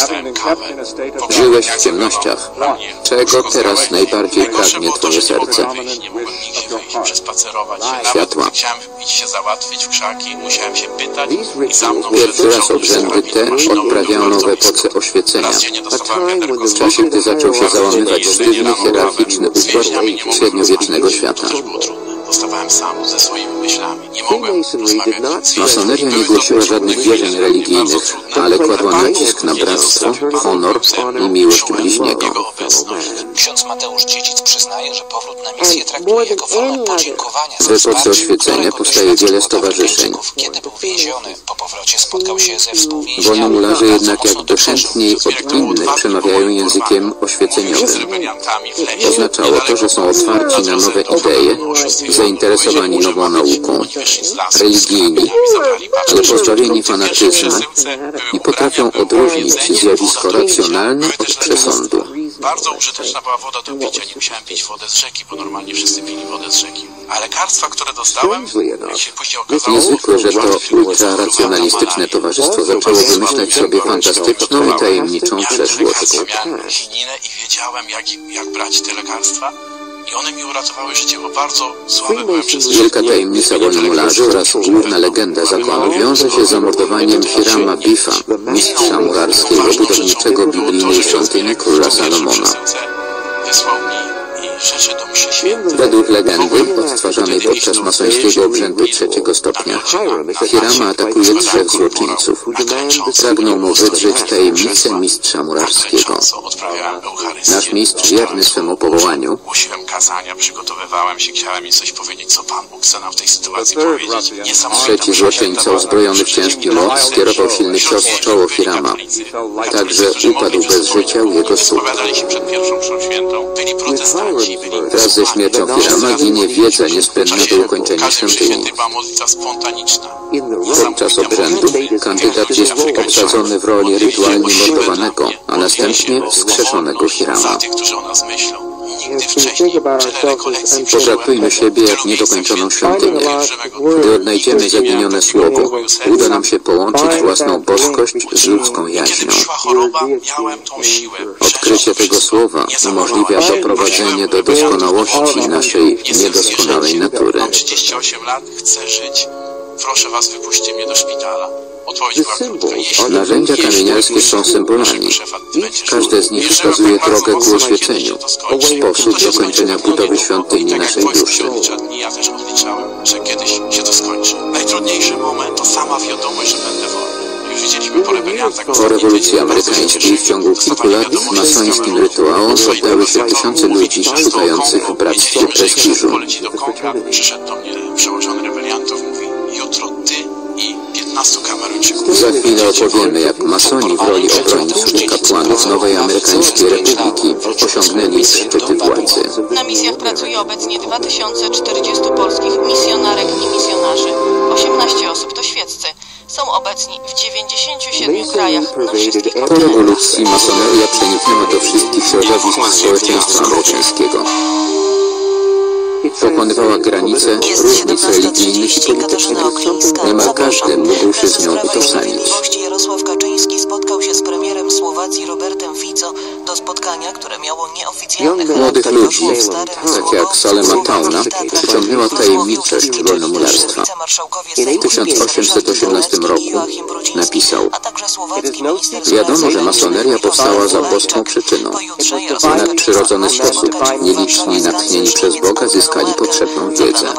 Żyłeś w ciemnościach. Czego teraz najbardziej pragnie twoje serce? Nie mogłem nigdzie wyjść, przespacerować. Światła. Nawet chciałem iść się załatwić w krzaki, musiałem się pytać i za mną Pierwszy raz obrzędy te odprawiano w epoce oświecenia. W czasie, gdy zaczął się załamywać sztywny, hierarchiczny układ średniowiecznego świata. Zostawałem sam ze swoimi myślami. Nie mogłem rozmawiać z Masoneria nie głosiła żadnych wierzeń religijnych, ale kładła nacisk na bractwo, honor i miłość bliźniego. Ksiądz Mateusz Dziedzic przyznaje, że powrót na misję traktuje jako formę podziękowania za W epoce wsparcie, oświecenia którego powstaje doświadczył wiele od stowarzyszeń. Afrykańczyków. Kiedy był więziony, po powrocie spotkał się ze współwięźniami. Wolnomularze jednak jakby chętniej od innych przemawiają językiem oświeceniowym. Oznaczało to, że są otwarci na nowe idee, zainteresowani nową nauką, religijni, ale pozbawieni fanatyzmu i potrafią odróżnić zjawisko racjonalne od przesądu. Bardzo użyteczna była woda do picia. Nie musiałem pić wodę z rzeki, bo normalnie wszyscy pili wodę z rzeki. A lekarstwa, które dostałem, jak się później okazało... Niezwykłe, że to ultraracjonalistyczne towarzystwo zaczęło wymyślać sobie fantastyczną i tajemniczą przeszłość. Miałem chininę i wiedziałem, jak, jak brać te lekarstwa. I one mi uratowały życie, bo bardzo słaby byłem przez Wielka tajemnica wolnomularzy oraz główna legenda zakonu wiąże się z zamordowaniem Hirama Bifa, mistrza murarskiego budowniczego biblijnej świątyni króla Salomona. Wysłał mi i rzeczy do mszy świętej. Według legendy, odtwarzanej podczas masońskiego obrzędu trzeciego stopnia, Hirama atakuje trzech złoczyńców. Pragną mu wydrzeć tajemnicę mistrza murarskiego. Nasz mistrz, wierny swemu powołaniu, Głosiłem kazania, przygotowywałem się, chciałem mi coś powiedzieć, co Pan Bóg chce nam w tej sytuacji powiedzieć. trzeci złoczyńca uzbrojony w ciężki młot skierował silny cios w czoło Hirama. Także upadł bez życia u jego stóp. Spowiadali się przed pierwszą mszą świętą, byli protestanci, byli... Wraz ze śmiercią Hirama ginie wiedza niezbędna do ukończenia świątyni. była modlitwa spontaniczna. Podczas obrzędu kandydat jest obsadzony w roli rytualnie mordowanego, a następnie wskrzeszonego Hirama. Za tych, którzy o nas myślą. Nigdy wcześniej tyle rekolekcji Potraktujmy siebie jak niedokończoną świątynię. Gdy odnajdziemy zaginione słowo, uda nam się połączyć własną boskość z ludzką jaźnią. Odkrycie tego słowa umożliwia doprowadzenie do doskonałości naszej niedoskonałej natury. Mam trzydzieści osiem lat, chcę żyć. Proszę was, wypuśćcie mnie do szpitala. Odpowiedź była krótka. Jeśli Narzędzia kamieniarskie są symbolami. Każde z nich wskazuje drogę ku oświeceniu, sposób dokończenia budowy świątyni naszej duszy. Ja też odliczałem, że kiedyś się to skończy. Najtrudniejszy moment to sama wiadomość, że będę wolny. Już widzieliśmy po rebeliantach... Po rewolucji amerykańskiej w ciągu kilku lat masońskim rytuałom poddały się tysiące ludzi szukających w bractwie prestiżu. Poleci do Konga, przyszedł do mnie przełożony rebeliantów, mówi: jutro ty i piętnastu Kameruńczyków. Za chwilę opowiemy, jak masoni w roli obrońców i kapłanów nowej amerykańskiej republiki osiągnęli szczyty władzy. Na misjach pracuje obecnie dwa tysiące czterdziestu polskich misjonarek i misjonarzy. osiemnaście osób to świeccy. Są obecni w dziewięćdziesięciu siedmiu krajach na wszystkich Po kontynentach. rewolucji masoneria przeniknęła do wszystkich środowisk społeczeństwa amerykańskiego. Pokonywała granice różnic religijnych i politycznych. Niemal każdy mógł się z nią utożsamić. Jarosław Kaczyński spotkał się z premierem Słowacji Robertem Fico do spotkania, które miało nieoficjalny Młodych charakter. ludzi, tak jak Salema Tauna, przyciągnęła tajemniczość wolnomularstwa. W tysiąc osiemset osiemnastym roku napisał: wiadomo, że masoneria powstała za boską przyczyną. W nadprzyrodzony sposób nieliczni, natchnieni przez Boga, zyskali potrzebną wiedzę.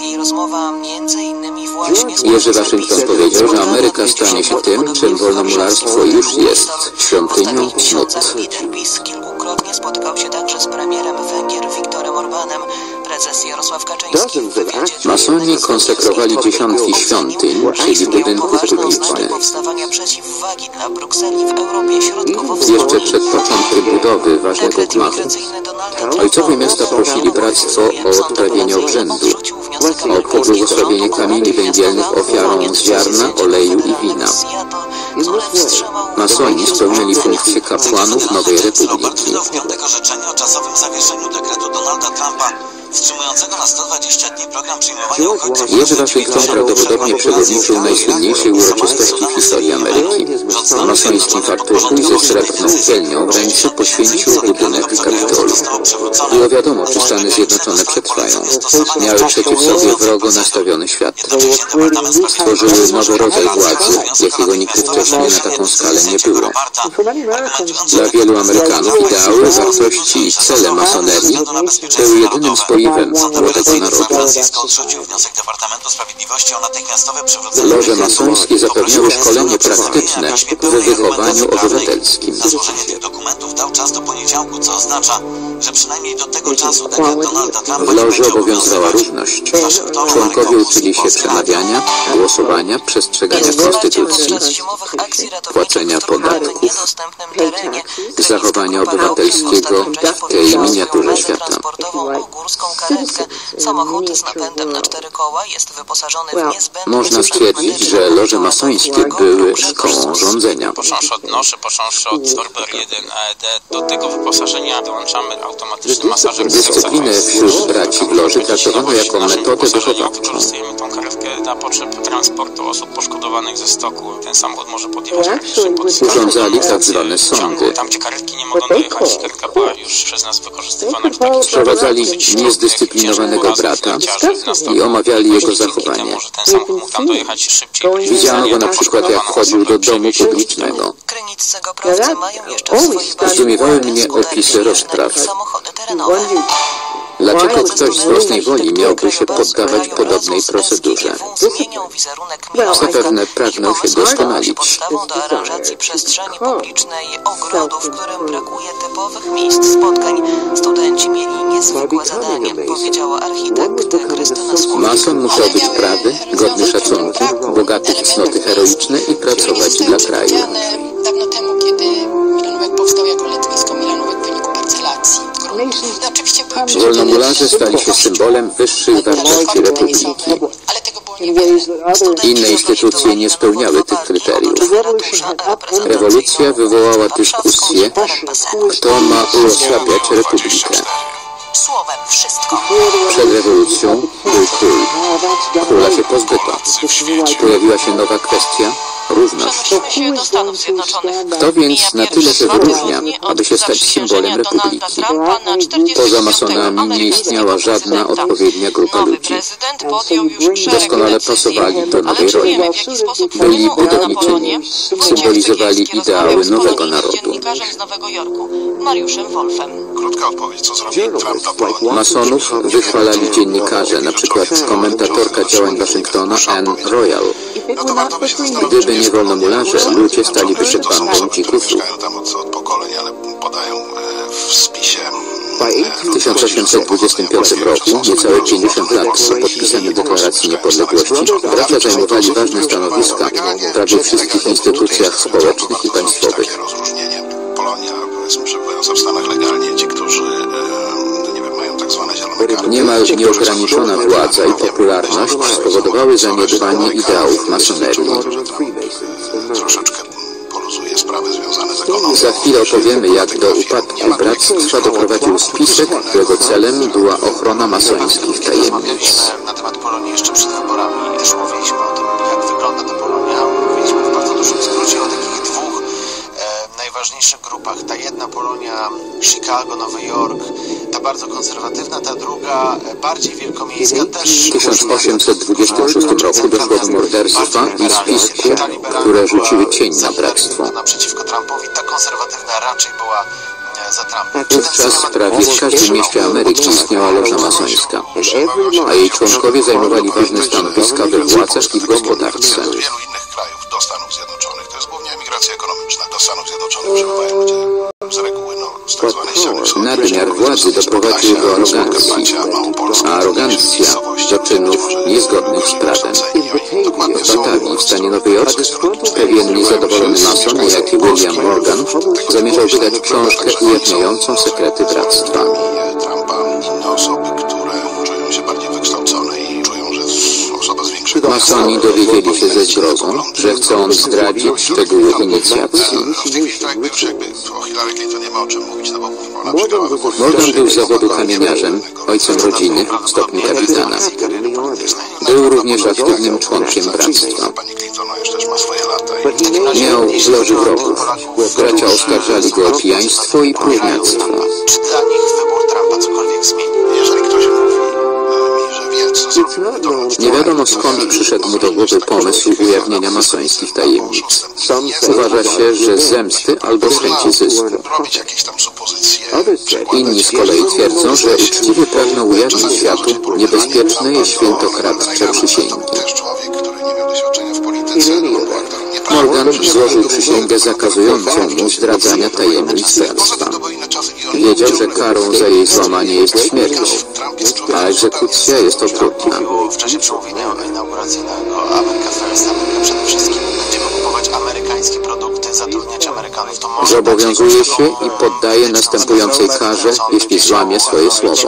Jerzy Waszyngton powiedział, że Ameryka stanie się tym, czym wolnomularstwo już jest, świątynią cnót. Lider PiS kilkukrotnie spotkał się także z premierem Węgier Viktorem Orbanem. Prezes Jarosław Kaczyński w wywiadzie... Masoni konsekrowali dziesiątki świątyń, czyli budynków publicznych. powstawania przeciwwagi dla Brukseli w Europie Środkowo-Wschodniej. Jeszcze przed początkiem budowy ważnego gmachu ojcowie miasta prosili bractwo o odprawienie obrzędu, o pobłogosławienie kamieni węgielnych ofiarą z ziarna, oleju i wina. który wstrzymał... Masoni spełnili funkcję kapłanów Nowej Republiki. w piątek orzeczenie o czasowym zawieszeniu dekretu Donalda Trumpa wstrzymującego na sto dwadzieścia dni program przyjmowania uchodźców. Jerzy Waszyngton prawdopodobnie przewodniczył najsłynniejszej uroczystości w historii Ameryki. Masoński fartuch ze srebrną pielnią w ręce poświęcił budynek Kapitolu. Było wiadomo, czy Stany Zjednoczone przetrwają. Miały przeciw sobie wrogo nastawiony świat. Stworzyły nowy rodzaj władzy, jakiego nigdy wcześniej na taką skalę nie było. Dla wielu Amerykanów ideały, wartości i cele masonerii były jedynym spoiwem młodego narodu. Loże masońskie zapewniały szkolenie praktyczne w wychowaniu obywatelskim. Złożenie tych dokumentów dał czas do poniedziałku, co oznacza, że przynajmniej do tego czasu dekret Donalda Trumpa W loży obowiązywała równość. Członkowie uczyli się przemawiania, głosowania, przestrzegania konstytucji, płacenia podatków, zachowania obywatelskiego w tej miniaturze świata. Karetkę. Samochód z napędem na cztery koła jest wyposażony w niezbędne... Można stwierdzić, że loże masońskie były szkołą rządzenia. Począwszy od noszy, począwszy od Torber jeden A E D, do tego wyposażenia dołączamy automatyczny masażer. Dyscyplinę wśród braci w loży traktowano jako metodę wychowawczą. Wykorzystujemy tą karetkę na potrzeb transportu osób poszkodowanych ze stoku. Ten samochód może podjechać praktycznie pod skalę. Urządzali tak zwane sądy. Tam, gdzie karetki nie mogą dojechać, karetka była już przez nas wykorzystywana w taki Sprowadzali niezdyscyplinowanego brata i omawiali jego zachowanie. Widziano go na przykład, jak wchodził do domu publicznego. Krynickiego prawcy mają jeszcze w swojej bazie Zdumiewały mnie opisy rozpraw. samochody terenowe. Dlaczego ktoś z własnej woli miałby się poddawać podobnej procedurze? Zmienią wizerunek miasta. Zapewne pragnął się doskonalić. Podstawą do aranżacji przestrzeni publicznej ogrodu, w którym brakuje typowych miejsc spotkań. Studenci mieli niezwykłe zadanie, powiedziała architekt Krystyna Słowik. Mason musiał być prawy, godny szacunku, bogaty w cnoty heroiczne i pracować dla kraju. Dawno temu, kiedy Milanówek powstał jako letnisko Milanówek w wyniku parcelacji gruntu. No, oczywiście były Wolnomularze stali się symbolem wyższych wartości republiki. ale tego było niewiele. Inne instytucje nie spełniały tych kryteriów. Rewolucja wywołała dyskusję, kto ma uosłabiać republikę. Słowem wszystko. Przed rewolucją był król. Króla się pozbyto. Pojawiła się nowa kwestia – równość. Przenosimy się do Stanów Zjednoczonych. Kto więc na tyle się wyróżnia, aby się stać symbolem republiki? Poza masonami nie istniała żadna odpowiednia grupa ludzi. Doskonale pasowali do nowej roli. Byli budowniczymi, symbolizowali ideały nowego narodu. Dziennikarzem z Nowego Jorku, Mariuszem Wolfem. Krótka odpowiedź, co zrobił Trump dla Polonii. Masonów wychwalali dziennikarze, na przykład komentatorka działań Waszyngtona Anne Royal. No to warto by się zastanowić, Gdyby nie wolnomularze, ludzie staliby się bandą dzikusów. Mieszkają tam od, od pokoleń, ale podają e, w spisie. W tysiąc osiemset dwudziestym piątym roku, niecałe pięćdziesiąt lat po podpisaniu Deklaracji Niepodległości, bracia zajmowali ważne stanowiska w prawie wszystkich instytucjach społecznych i państwowych. Rozróżnienie. Polonia, powiedzmy, przebywająca w Stanach legalnie, ci, którzy e, nie wiem, mają tak zwane zielone karty. Niemal nieograniczona władza i popularność spowodowały zaniedbanie ideałów masonerii. Troszeczkę poluzuje sprawy związane z ekonomią. Za chwilę opowiemy, jak do upadku bractwa doprowadził spisek, którego celem była ochrona masońskich tajemnic. Na temat Polonii jeszcze przed wyborami też mówiliśmy o tym, jak wygląda ta Polonia. Mówiliśmy w bardzo dużym skrócie o takich dwóch e, najważniejszych grupach. Ta jedna Polonia, Chicago, Nowy Jork, ta bardzo konserwatywna, ta druga e, bardziej wielkomiejska też. W tysiąc osiemset dwudziestym szóstym roku doszło do morderstwa i spisku, które rzuciły cień na bractwo. Naprzeciwko Trumpowi, ta konserwatywna raczej była za Trumpem. Wówczas prawie w każdym mieście Ameryki istniała loża masońska, a jej członkowie zajmowali ważne stanowiska we władzach i w gospodarce. Wielu innych krajów do Stanów Zjednoczonych to jest głównie emigracja ekonomiczna. Do Stanów Zjednoczonych przybywają ludzie z reguły no, z tak zwanej ściany wschodniej. Nadmiar władzy doprowadził do arogancji, a arogancja do czynów niezgodnych z prawem. W Batavii, w stanie Nowy Jork, pewien niezadowolony mason, niejaki William Morgan, zamierzał wydać książkę ujawniającą sekrety bractwa. Trumpa inne osoby, które czują się bardziej wykształcone i czują, że osoba z większym Masoni dowiedzieli się ze zgrozą, że chce on zdradzić szczegóły inicjacji. Morgan był z zawodu kamieniarzem, ojcem rodziny w stopniu kapitana. Był również aktywnym członkiem bractwa. Miał w loży wrogów. Bracia oskarżali go o pijaństwo i próżniactwo. Czy dla nich wybór Trumpa cokolwiek zmieni? Jeżeli ktoś mówi mi, że wie, co zrobił, to Nie wiadomo skąd przyszedł mu do głowy pomysł ujawnienia masońskich tajemnic. Uważa się, że z zemsty albo z chęci zysku. robić jakieś tam supozycje. Inni z kolei twierdzą, że uczciwie pragnął ujawnić światu niebezpieczne i świętokradcze przysięgi. Też człowiek, który nie miał doświadczenia w polityce, albo aktor nieprawdy. Morgan złożył przysięgę zakazującą mu zdradzania tajemnic bractwa. Wiedział, że karą za jej złamanie jest śmierć, a egzekucja jest okrutna. W czasie przemówienia inauguracyjnego America First, Ameryka przede wszystkim, będziemy kupować amerykańskie produkty, zatrudniać Amerykanów, to może Zobowiązuje się i poddaje następującej karze, jeśli złamie swoje słowo.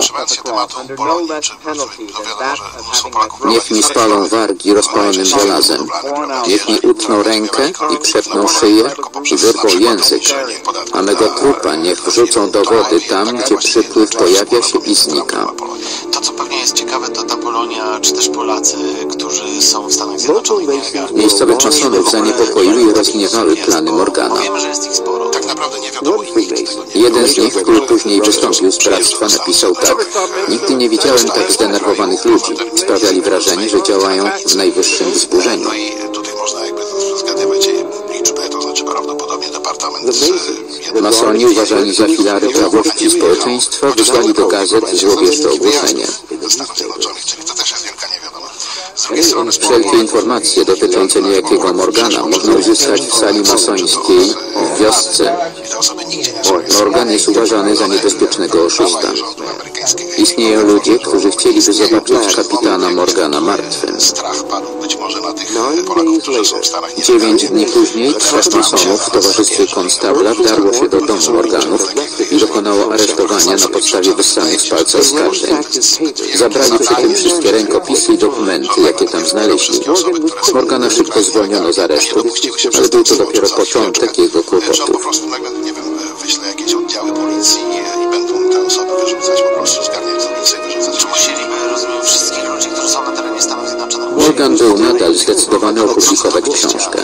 Niech mi spalą wargi rozpalonym żelazem. Niech mi utną rękę i przepną szyję i wyrwą język, a mego trupa niech wrzucą do wody tam, gdzie przypływ pojawia się i znika. To, co pewnie jest ciekawe, to ta Polonia, czy też Polacy, którzy są w Stanach Zjednoczonych nielegalnie. Miejscowych masonów zaniepokoiły i rozgniewały plany Morgana. Wiemy, że jest ich sporo. Tak naprawdę nie wiadomo i nikt tego nie Jeden z nich, który później wystąpił z bractwa, napisał tak: nigdy nie widziałem tak zdenerwowanych ludzi. Sprawiali wrażenie, że działają w najwyższym wzburzeniu. No i tutaj można jakby zgadywać liczbę, to znaczy prawdopodobnie Departament Masoni, uważani za filary prawości społeczeństwa, wysłali do gazet złowieszcze ogłoszenie. Stanów Zjednoczonych, czyli to też jest wielka niewiadoma. Z drugiej strony Wszelkie informacje dotyczące niejakiego Morgana można uzyskać w sali masońskiej w wiosce. te osoby nigdzie nie są. Morgan jest uważany za niebezpiecznego oszusta. Istnieją ludzie, którzy chcieliby zobaczyć kapitana Morgana martwym. Strach padł być może na tych Polaków, którzy są w Stanach Dziewięć dni później trzech masonów w towarzystwie konstabla wdarło się do domu Morganów i dokonało aresztowania na podstawie wyssanych z palca oskarżeń. Zabrali przy tym wszystkie rękopisy i dokumenty, jakie tam znaleźli. Morgana szybko zwolniono z aresztu, ale był to dopiero początek jego Po kłopotów. prostu nagle, nie wiem, wyślę jakieś oddziały policji i będą te osoby wyrzucać, po prostu zgarniać z ulicy i wyrzucać. Czy musieliby, rozumiem, wszystkich ludzi, którzy są na terenie Stanów Zjednoczonych? Morgan był nadal zdecydowany opublikować książkę.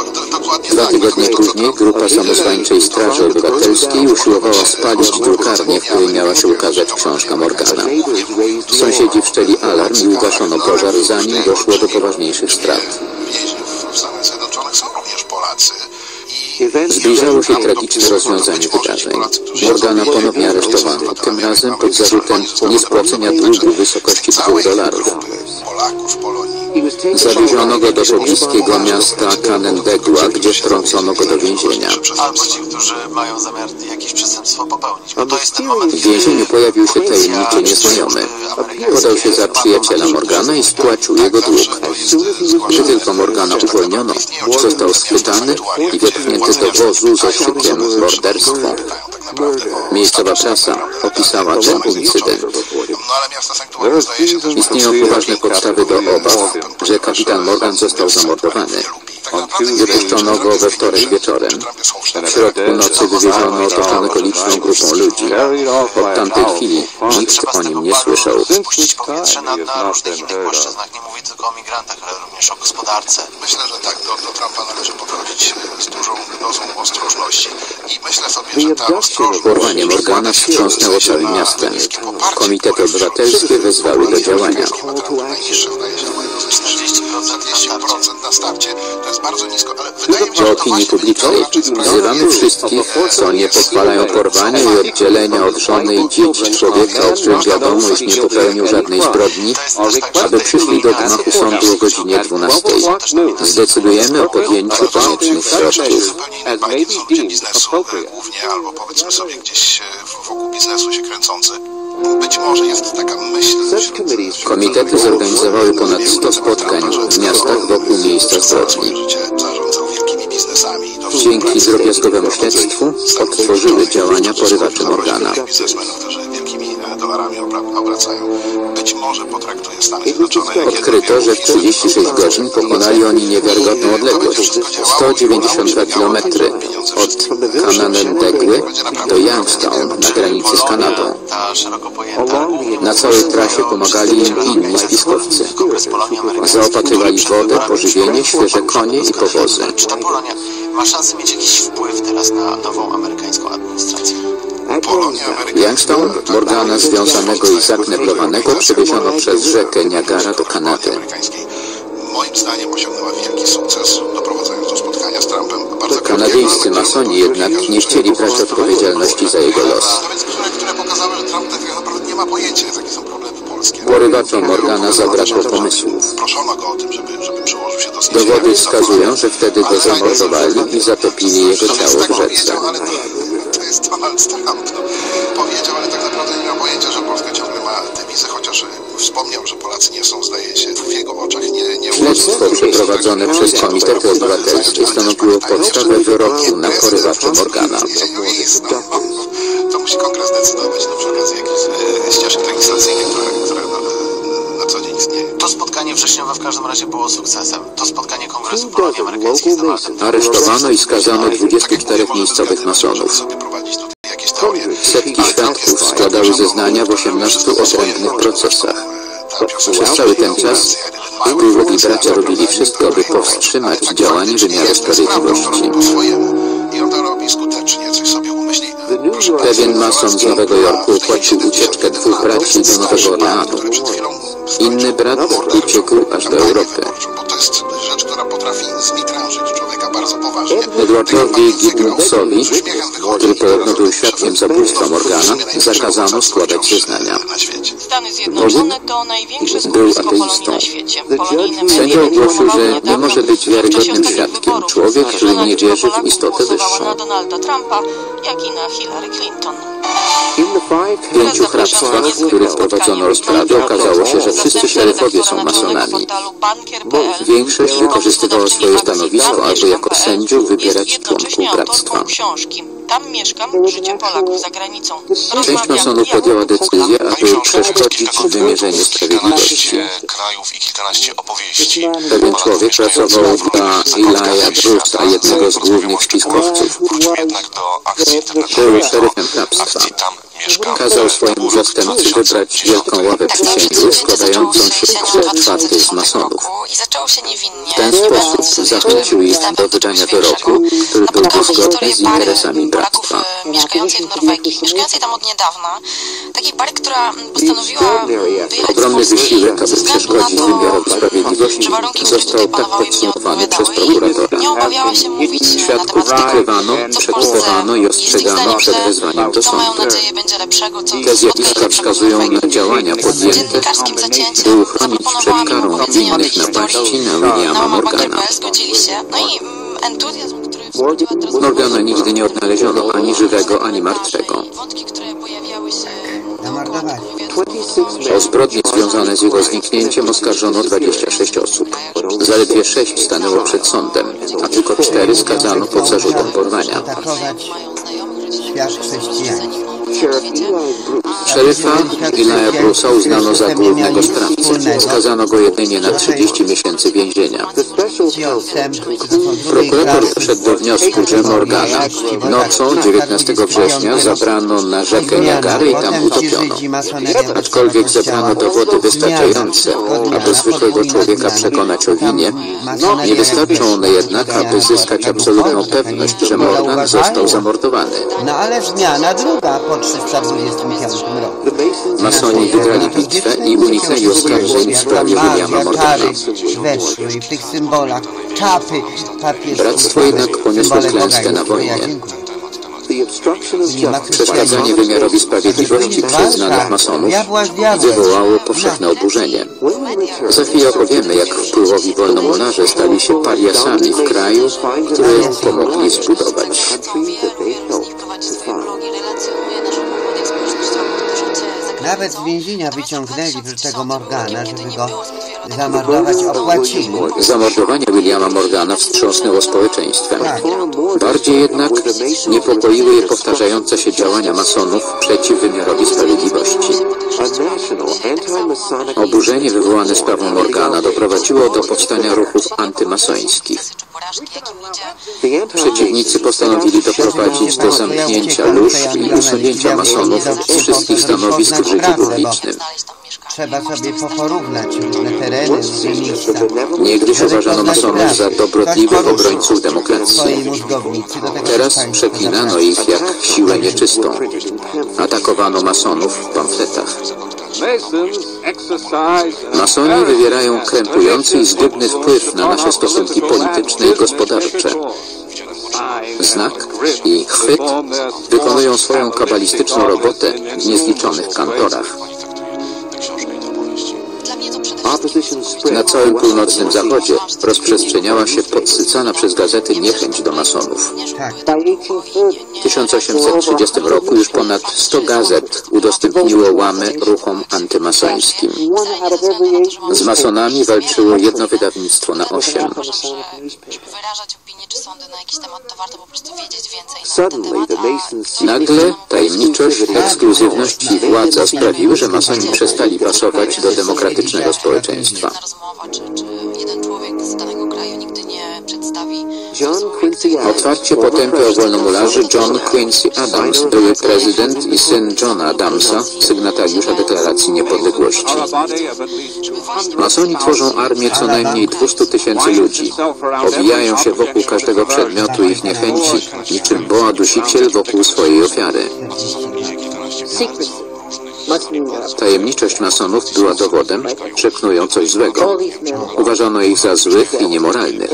Dwa tygodnie później grupa samozwańczej Straży Obywatelskiej usiłowała spalić drukarnię, w której miała się ukazać książka Morgana. Sąsiedzi wszczęli alarm i ugaszono pożar, zanim doszło do poważniejszych strat. Więźniów w Stanach Zjednoczonych są również Polacy. Zbliżało się tragiczne rozwiązanie wydarzeń. Morgana ponownie aresztowano, tym razem pod zarzutem niespłacenia długu w wysokości dwóch dolarów. Polaków w Polonii. Zawieziono go do pobliskiego miasta Canandaigua, gdzie wtrącono go do więzienia. Albo ci, którzy mają zamiar jakieś przestępstwo popełnić, bo to jest ten moment, W więzieniu pojawił się tajemniczy nieznajomy. Podał się za przyjaciela Morgana i spłacił jego dług. Gdy tylko Morgana uwolniono, został schwytany i wepchnięty do wozu z okrzykiem morderstwo. Miejscowa prasa opisała ten incydent. No ale miasta sanktuarium zdaje się też... Istnieją poważne podstawy do obaw, że kapitan Morgan został zamordowany. Wypuszczono go we wtorek wieczorem. W środku nocy wywieziono otoczonego liczną grupą ludzi. Od tamtej chwili nikt o nim nie słyszał. Spuścić powietrze na, na różnych innych płaszczyznach. Nie mówię tylko o migrantach, ale również o gospodarce. Myślę, że tak, do, do Trumpa należy podchodzić z dużą dozą ostrożności. I myślę sobie, że ta ostrożność... Porwanie Morgana wstrząsnęło całym miastem. Komitety obywatelskie wezwały do działania. Najniższe, zdaje się, czterdzieści procent na starcie. To jest bardzo nisko, ale wydaje mi się, Do że to opinii właśnie... publicznej wzywamy wszystkich, co nie pochwalają porwania i oddzielenia od żony i dzieci człowieka, o którym wiadomo, iż nie popełnił żadnej zbrodni, aby przyszli do gmachu sądu o godzinie dwunastej. Zdecydujemy o podjęciu koniecznych środków. Zupełnie inny pakiet są ludzie biznesu, głównie, albo powiedzmy sobie gdzieś wokół biznesu się kręcący. Być może jest taka myśl... Komitety zorganizowały ponad sto spotkań w miastach wokół miejsca zbrodni. Zarządzał wielkimi biznesami. Dzięki drobiazgowemu śledztwu odtworzyły działania porywaczy Morgana. Biznesmenów, którzy wielkimi dolarami obracają. Być może potraktuje Stany Zjednoczone jak Odkryto, że w trzydzieści sześć godzin pokonali oni niewiarygodną odległość sto dziewięćdziesiąt dwa kilometry od Canandaigua do Youngstown na granicy z Kanadą. Ta szeroko pojęta Na całej trasie pomagali im inni spiskowcy. Zaopatrywali wodę, pożywienie, świeże konie i powozy. Czy ta Polonia ma szansę mieć jakiś wpływ teraz na nową amerykańską administrację? Youngstown, Morgana związanego i zakneblowanego przewieziono przez rzekę Niagara do Kanady. Moim zdaniem osiągnęła wielki sukces, doprowadzając do spotkania z Trumpem. Kanadyjscy masoni jednak nie chcieli brać odpowiedzialności za jego los. Które pokazały, że Trump tak naprawdę nie ma pojęcia, jakie są problemy polskie. Porywaczom Morgana zabrakło pomysłów. Proszono go o tym, żeby, żeby przyłożył się do zniesienia. Dowody wskazują, że wtedy go zamordowali i zatopili jego ciało w rzece. To jest Donald Trump. Powiedział, ale tak naprawdę nie miał pojęcia, że Polska ciągle ma tę wizę, chociaż wspomniał, że Polacy nie są, zdaje się, w jego oczach nie... nie Śledztwo przeprowadzone przez Komitety Obywatelskie stanowiło podstawę wyroku na porywacza Morgana. To musi kongres decydować, no przy okazji jakichś ścieżek legislacyjnych, które, które na, na co dzień istnieją. To spotkanie wrześniowe w każdym razie było sukcesem. To spotkanie Kongresu Polonii Amerykańskiej z tematem. Aresztowano i skazano dwudziestu czterech miejscowych masonów. Setki świadków składały zeznania w osiemnastu odrębnych procesach. Przez cały ten czas wpływowi bracia robili wszystko, by powstrzymać działanie wymiaru sprawiedliwości. I on to robi skutecznie, coś sobie umyśli. Pewien mason z Nowego Jorku opłacił ucieczkę dwóch braci do Nowego Orleanu. Inny brat uciekł aż do Europy. Bo to jest rzecz, która potrafi zmitrężyć człowieka bardzo poważnie. Edwardowi Gibbonsowi, który podobno był świadkiem zabójstwa Morgana, zakazano składać zeznania. Stany Zjednoczone to największe Był skupisko Polonii ateistą. na świecie. Polonijne Sędzia media ogłosił, że informowały nie może być niedawno, że wiarygodnym w czasie ostatnich świadkiem wyborów człowiek, który żona nie wierzy w Polaków istotę głosowała wyższą. na Donalda Trumpa, jak i na Hillary Clinton. W pięciu hrabstwach, w których prowadzono rozprawy, okazało się, że wszyscy szeryfowie są masonami. Większość wykorzystywała swoje stanowisko, aby jako sędziów wybierać członków bractwa. Książki. Tam mieszkam, życie Polaków za granicą. Część masonów podjęła decyzję, aby przeszkodzić w wymierzeniu sprawiedliwości. krajów i kilkanaście opowieści. Pewien człowiek pracował dla Elijah Bruce'a, jednego z głównych spiskowców. Wróćmy jednak do akcji Był szeryfem hrabstwa. tam mieszkam. Kazał swojemu zastępcy wybrać wielką ławę przysięgłych składającą się z trzech czwartych z masonów. I zaczęło się niewinnie. W ten sposób zachęcił ich do wydania wyroku, który byłby zgodny z interesami bractwa. Mieszkającej w Norwegii, mieszkającej tam od niedawna, takiej pary, która postanowiła wyjechać Ogromny z Polski wysiłek, aby ze względu przeszkodzić na to, wymiarowi sprawiedliwości, że warunki, które został tutaj tak panowały, im nie podsumowany przez odpowiadały prokuratora. i nie obawiała się mówić na Świadków temat tego, wykrywano, co w Polsce przekonywano i jest ich ostrzegano zdaniem przed źle, wezwaniem do co mają sądu. nadzieję będzie lepszego, co Te spotka ich zjawiska lepszego w wskazują na Norwegii. działania W podjęte, dziennikarskim by zacięciu uchronić przed zaproponowałam im karą opowiedzenie o tej winnych napaści historii. na Williama Na Morgana. zgodzili się. No i mm, entuzjazm, który wzbudziła ta rozmowa. Morgana nigdy nie odnaleziono ani żywego, ani martwego. Wątki, które pojawiały się Zamordować. O zbrodnie związane z jego zniknięciem oskarżono dwadzieścia sześć osób. Zaledwie sześć stanęło przed sądem, a tylko cztery skazano pod zarzutem porwania. Atakować świat chrześcijański. Szeryfa Elijah Bruce'a uznano za głównego sprawcę. Skazano go jedynie na trzydzieści miesięcy więzienia. Ci odstępcy to są drugiej Prokurator klasy. doszedł do wniosku, że Morgana nocą dziewiętnastego września zabrano na rzekę Niagary i tam utopiono. Aczkolwiek zebrano dowody wystarczające, aby zwykłego człowieka przekonać o winie, nie wystarczą one jednak, aby zyskać absolutną pewność, że Morgan został zamordowany. No ale zmiana druga po trzysta dwudziestym piątym roku. Masoni wygrali bitwę i uniknęli oskarżeń w sprawie Williama Morgana. Weszły i w tych symbolach czapy papieskie. Bractwo jednak poniosło klęskę na wojnie. Przeszkadzanie wymiarowi sprawiedliwości przez znanych masonów wywołało powszechne oburzenie. Za chwilę opowiemy, jak wpływowi wolnomularze stali się pariasami w kraju, który pomogli zbudować. Nawet z więzienia wyciągnęli tego Morgana, żeby go zamordować, opłacili. Zamordowanie Williama Morgana wstrząsnęło społeczeństwem. Bardziej jednak niepokoiły je powtarzające się działania masonów przeciw wymiarowi sprawiedliwości. Oburzenie wywołane sprawą Morgana doprowadziło do powstania ruchów antymasońskich. Przeciwnicy postanowili doprowadzić do zamknięcia lóż i usunięcia masonów z wszystkich stanowisk w życiu publicznym. Trzeba sobie poporównać różne tereny, różne miejsca. Niegdyś uważano masonów za dobrotliwych obrońców demokracji. Teraz przeklinano ich jak siłę nieczystą. Atakowano masonów w pamfletach. Masoni wywierają krępujący i zgubny wpływ na nasze stosunki polityczne i gospodarcze. Znak i chwyt wykonują swoją kabalistyczną robotę w niezliczonych kantorach. Na całym północnym zachodzie rozprzestrzeniała się podsycana przez gazety niechęć do masonów. W tysiąc osiemset trzydziestym roku już ponad sto gazet udostępniło łamy ruchom antymasońskim. Z masonami walczyło jedno wydawnictwo na osiem. Czy sądy na jakiś temat, to warto po prostu wiedzieć więcej na ten temat. Nagle tajemniczość, ekskluzywność i władza sprawiły, że masoni przestali pasować do demokratycznego społeczeństwa. Rozmowa, czy, czy jeden człowiek z danego kraju nigdy nie przedstawi. Otwarcie potępiał wolnomularzy John Quincy Adams, były prezydent i syn Johna Adamsa, sygnatariusza Deklaracji Niepodległości. Masoni tworzą armię co najmniej dwieście tysięcy ludzi. Owijają się wokół każdego przedmiotu ich niechęci, niczym boa dusiciel wokół swojej ofiary. Tajemniczość masonów była dowodem, że knują coś złego. Uważano ich za złych i niemoralnych.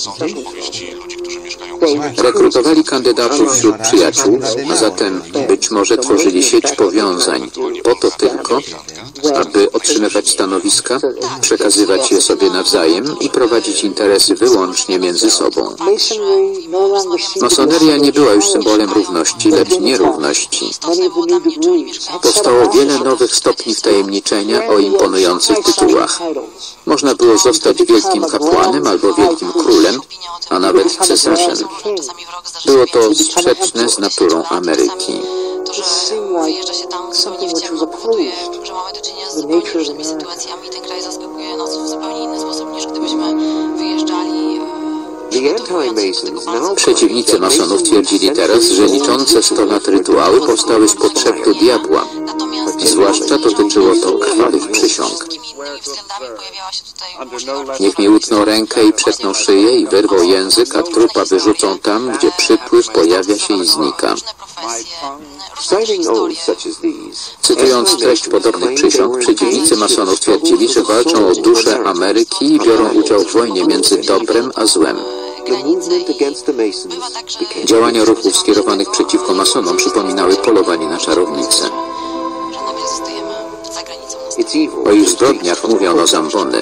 Rekrutowali kandydatów wśród przyjaciół, a zatem być może tworzyli sieć powiązań, po to tylko, aby otrzymywać stanowiska, przekazywać je sobie nawzajem i prowadzić interesy wyłącznie między sobą. Masoneria nie była już symbolem równości, lecz nierówności. Powstało wiele nowych stopni wtajemniczenia o imponujących tytułach. Można było zostać wielkim kapłanem albo wielkim królem, a nawet cesarzem. Było to sprzeczne z naturą Ameryki. To, że wyjeżdża się tam zupełnie w ciemno, powoduje, że mamy do czynienia z zupełnie różnymi sytuacjami. Ten kraj zaskakuje nas w zupełnie inny sposób, niż gdybyśmy wyjeżdżali. Przeciwnicy masonów twierdzili teraz, że liczące sto lat rytuały powstały z podszeptu diabła. Zwłaszcza dotyczyło to krwawych przysiąg. Niech mi utną rękę i przetną szyję i wyrwą język, a trupa wyrzucą tam, gdzie przypływ pojawia się i znika. Cytując treść podobnych przysiąg, przeciwnicy masonów twierdzili, że walczą o duszę Ameryki i biorą udział w wojnie między dobrem a złem. Działania ruchów skierowanych przeciwko masonom przypominały polowanie na czarownice. O ich zbrodniach mówiono zambony.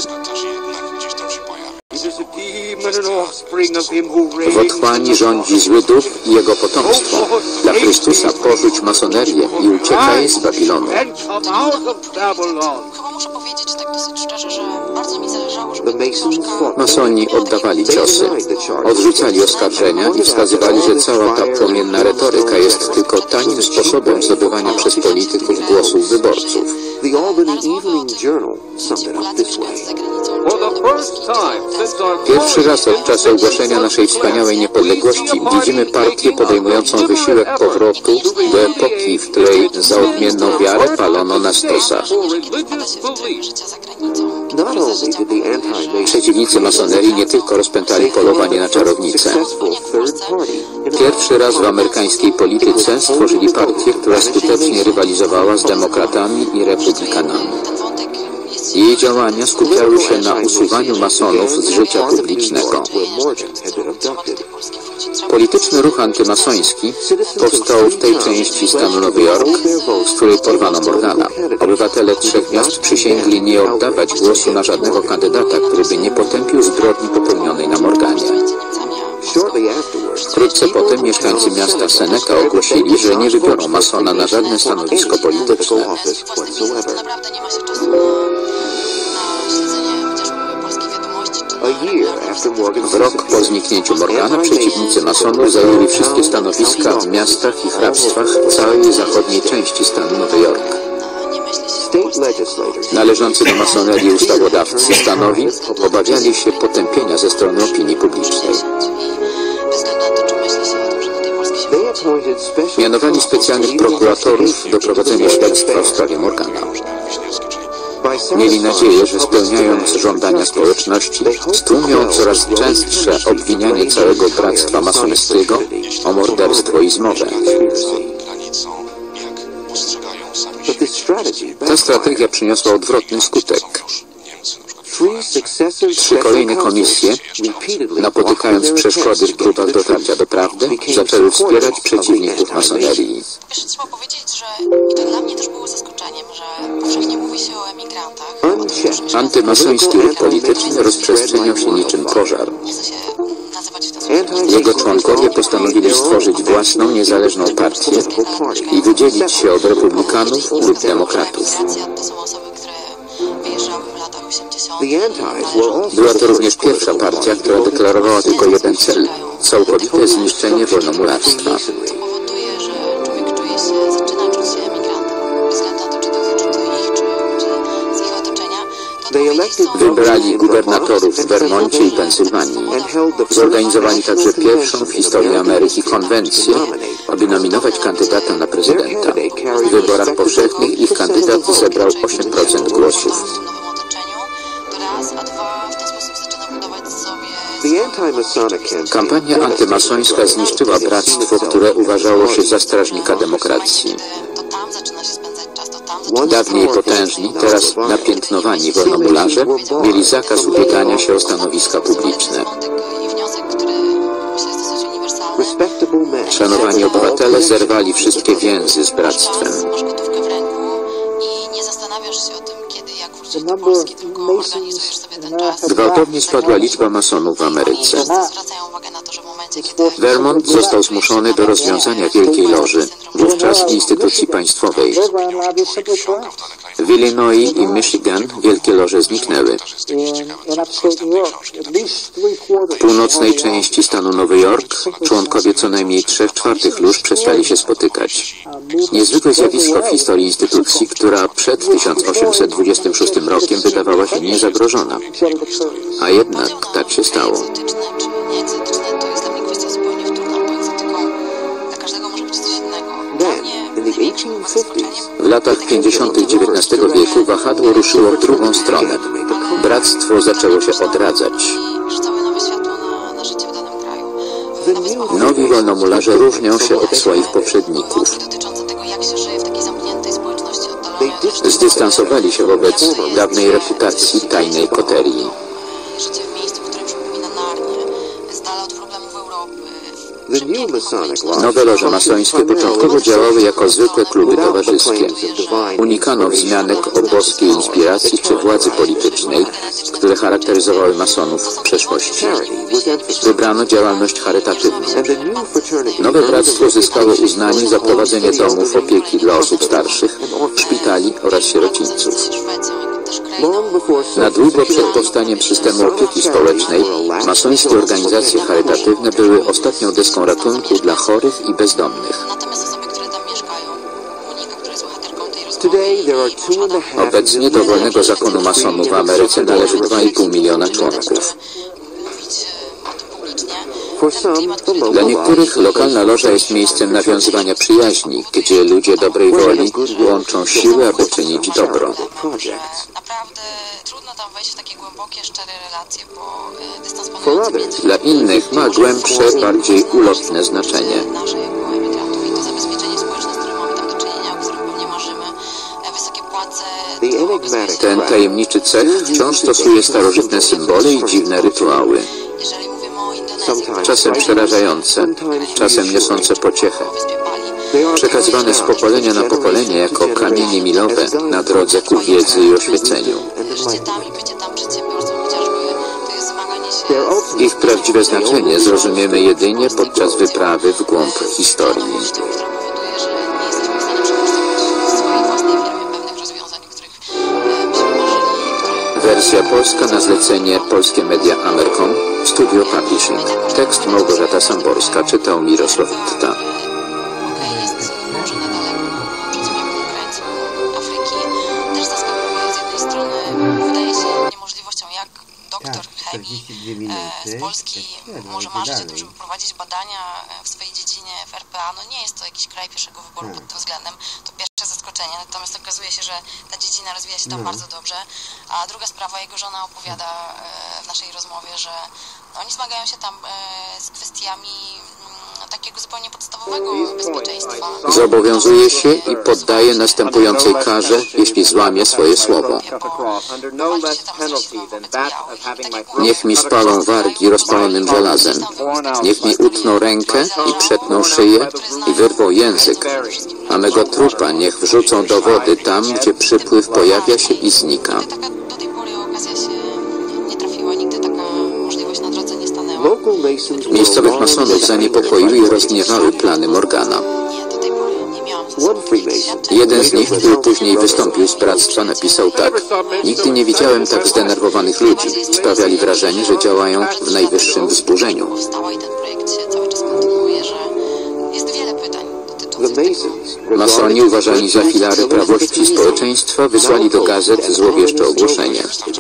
W otchłani rządzi zły duch i jego potomstwo. Dla Chrystusa porzuć masonerię i uciekaj z Babilonu. Chyba muszę powiedzieć tak dosyć szczerze, że bardzo mi zależało, żeby ta książka... Masoni oddawali ciosy, odrzucali oskarżenia i wskazywali, że cała ta płomienna retoryka jest tylko tanim sposobem zdobywania przez polityków głosów wyborców. The Albany Evening Journal summed it up this way. Pierwszy raz od czasu ogłoszenia naszej wspaniałej niepodległości widzimy partię podejmującą wysiłek powrotu do epoki, w której za odmienną wiarę palono na stosach. Przeciwnicy masonerii nie tylko rozpętali polowanie na czarownice. Pierwszy raz w amerykańskiej polityce stworzyli partię, która skutecznie rywalizowała z demokratami i republikanami. Jej działania skupiały się na usuwaniu masonów z życia publicznego. Polityczny ruch antymasoński powstał w tej części stanu Nowy Jork, z której porwano Morgana. Obywatele trzech miast przysięgli nie oddawać głosu na żadnego kandydata, który by nie potępił zbrodni popełnionej na Morganie. Wkrótce potem mieszkańcy miasta Seneca ogłosili, że nie wybiorą masona na żadne stanowisko polityczne. To naprawdę nie ma się czasu na, na śledzenie chociażby polskich wiadomości, czy na W rok po zniknięciu Morgana przeciwnicy masonów zajęli wszystkie stanowiska w miastach i hrabstwach całej zachodniej części stanu Nowy Jork. Należący do masonerii ustawodawcy stanowi obawiali się potępienia ze strony opinii publicznej. Mianowali specjalnych prokuratorów do prowadzenia śledztwa w sprawie Morgana. Mieli nadzieję, że spełniając żądania społeczności, stłumią coraz częstsze obwinianie całego bractwa masońskiego o morderstwo i zmowę. Ta strategia przyniosła odwrotny skutek. Trzy kolejne komisje, napotykając przeszkody w próbach dotarcia do prawdy, zaczęły wspierać przeciwników masonerii. Wiesz, trzeba powiedzieć, że i to dla mnie też było zaskoczeniem, że powszechnie mówi się o emigrantach. Antymasoński ruch polityczny rozprzestrzeniał się niczym pożar. Nie chce się nazywać w ten sposób. Jego członkowie postanowili stworzyć własną, niezależną partię i wydzielić się od republikanów lub demokratów. To są osoby, które wyjeżdżały w latach osiemdziesiątych. Była to również pierwsza partia, która deklarowała tylko jeden cel – całkowite zniszczenie wolnomularstwa. To powoduje, że człowiek czuje się, zaczyna czuć się emigrantem, bez względu na to, czy dotyczy ich, czy ludzi z ich otoczenia. To odpowiedzi są... Wybrali gubernatorów w Vermoncie i Pensylwanii. Zorganizowali także pierwszą w historii Ameryki konwencję, aby nominować kandydata na prezydenta. W wyborach powszechnych ich kandydat zebrał osiem procent głosów. Kampania antymasońska zniszczyła bractwo, które uważało się za strażnika demokracji. Dawniej potężni, teraz napiętnowani wolnomularze mieli zakaz ubiegania się o stanowiska publiczne. Szanowani obywatele zerwali wszystkie więzy z bractwem. Gwałtownie spadła liczba masonów w Ameryce. Vermont został zmuszony do rozwiązania Wielkiej Loży, wówczas instytucji państwowej. W Illinois i Michigan Wielkie Loże zniknęły. W północnej części stanu Nowy Jork członkowie co najmniej trzech czwartych lóż przestali się spotykać. Niezwykłe zjawisko w historii instytucji, która przed tysiąc osiemset dwudziestym szóstym rokiem wydawała się niezagrożona. A jednak tak się stało. W latach pięćdziesiątych dziewiętnastego wieku wahadło ruszyło w drugą stronę. Bractwo zaczęło się odradzać. Nowi wolnomularze różnią się od swoich poprzedników. Zdystansowali się wobec dawnej reputacji tajnej koterii. Nowe loże masońskie początkowo działały jako zwykłe kluby towarzyskie. Unikano wzmianek o boskiej inspiracji czy władzy politycznej, które charakteryzowały masonów w przeszłości. Wybrano działalność charytatywną. Nowe bractwo zyskało uznanie za prowadzenie domów opieki dla osób starszych, szpitali oraz sierocińców. Na długo przed powstaniem systemu opieki społecznej masońskie organizacje charytatywne były ostatnią deską ratunku dla chorych i bezdomnych. Obecnie do wolnego zakonu masonów w Ameryce należy dwa i pół miliona członków. Dla niektórych lokalna loża jest miejscem nawiązywania przyjaźni, gdzie ludzie dobrej woli łączą siły, aby czynić dobro. Naprawdę trudno tam wejść w takie głębokie, szczere relacje, bo dystans panujący między... Dla innych ma głębsze, bardziej ulotne znaczenie. Nasze jako emigrantów i to zabezpieczenie społeczne, z którym mamy tam do czynienia, o którym pewnie marzymy, wysokie płace... Ten tajemniczy cech wciąż stosuje starożytne symbole i dziwne rytuały. Czasem przerażające, czasem niosące pociechę. Przekazywane z pokolenia na pokolenie jako kamienie milowe na drodze ku wiedzy i oświeceniu. Życie tam i bycie tam przedsiębiorcą chociażby, to jest zmaganie się Ich prawdziwe znaczenie zrozumiemy jedynie podczas wyprawy w głąb historii. Wersja polska na zlecenie Polskie Media Amercom, Studio Publishing. Tekst Małgorzata Samborska, czytał Mirosław Pta. Okej, jest może na daleko, przesuwamy krańcu Afryki. Też zaskakuje z jednej strony, wydaje się niemożliwością, jak doktor chemii z Polski może marzyć o tym, żeby prowadzić badania w swojej dziedzinie w R P A. No nie jest to jakiś kraj pierwszego wyboru pod tym względem. To pierwsze zaskoczenie, natomiast okazuje się, że ta dziedzina rozwija się tam bardzo dobrze. A druga sprawa, jego żona opowiada w naszej rozmowie, że no, oni zmagają się tam z kwestiami takiego zupełnie podstawowego bezpieczeństwa. Zobowiązuje się i poddaje następującej karze, jeśli złamie swoje słowo. Niech mi spalą wargi rozpalonym żelazem. Niech mi utną rękę i przetną szyję i wyrwą język. A mego trupa niech wrzucą do wody tam, gdzie przypływ pojawia się i znika. Do tej pory okazja się nie trafiła, nigdy taka możliwość na drodze nie stanęła. Miejscowych masonów zaniepokoiły i rozgniewały plany Morgana. Nie, do tej pory nie miałam Jeden z nich, który później wystąpił z bractwa, napisał tak: nigdy nie widziałem tak zdenerwowanych ludzi. Sprawiali wrażenie, że działają w najwyższym wzburzeniu. Powstała i ten projekt się cały czas kontynuuje, że jest wiele pytań dotyczących tego. Masoni, uważani za filary prawości społeczeństwa, wysłali do gazet złowieszcze ogłoszenie.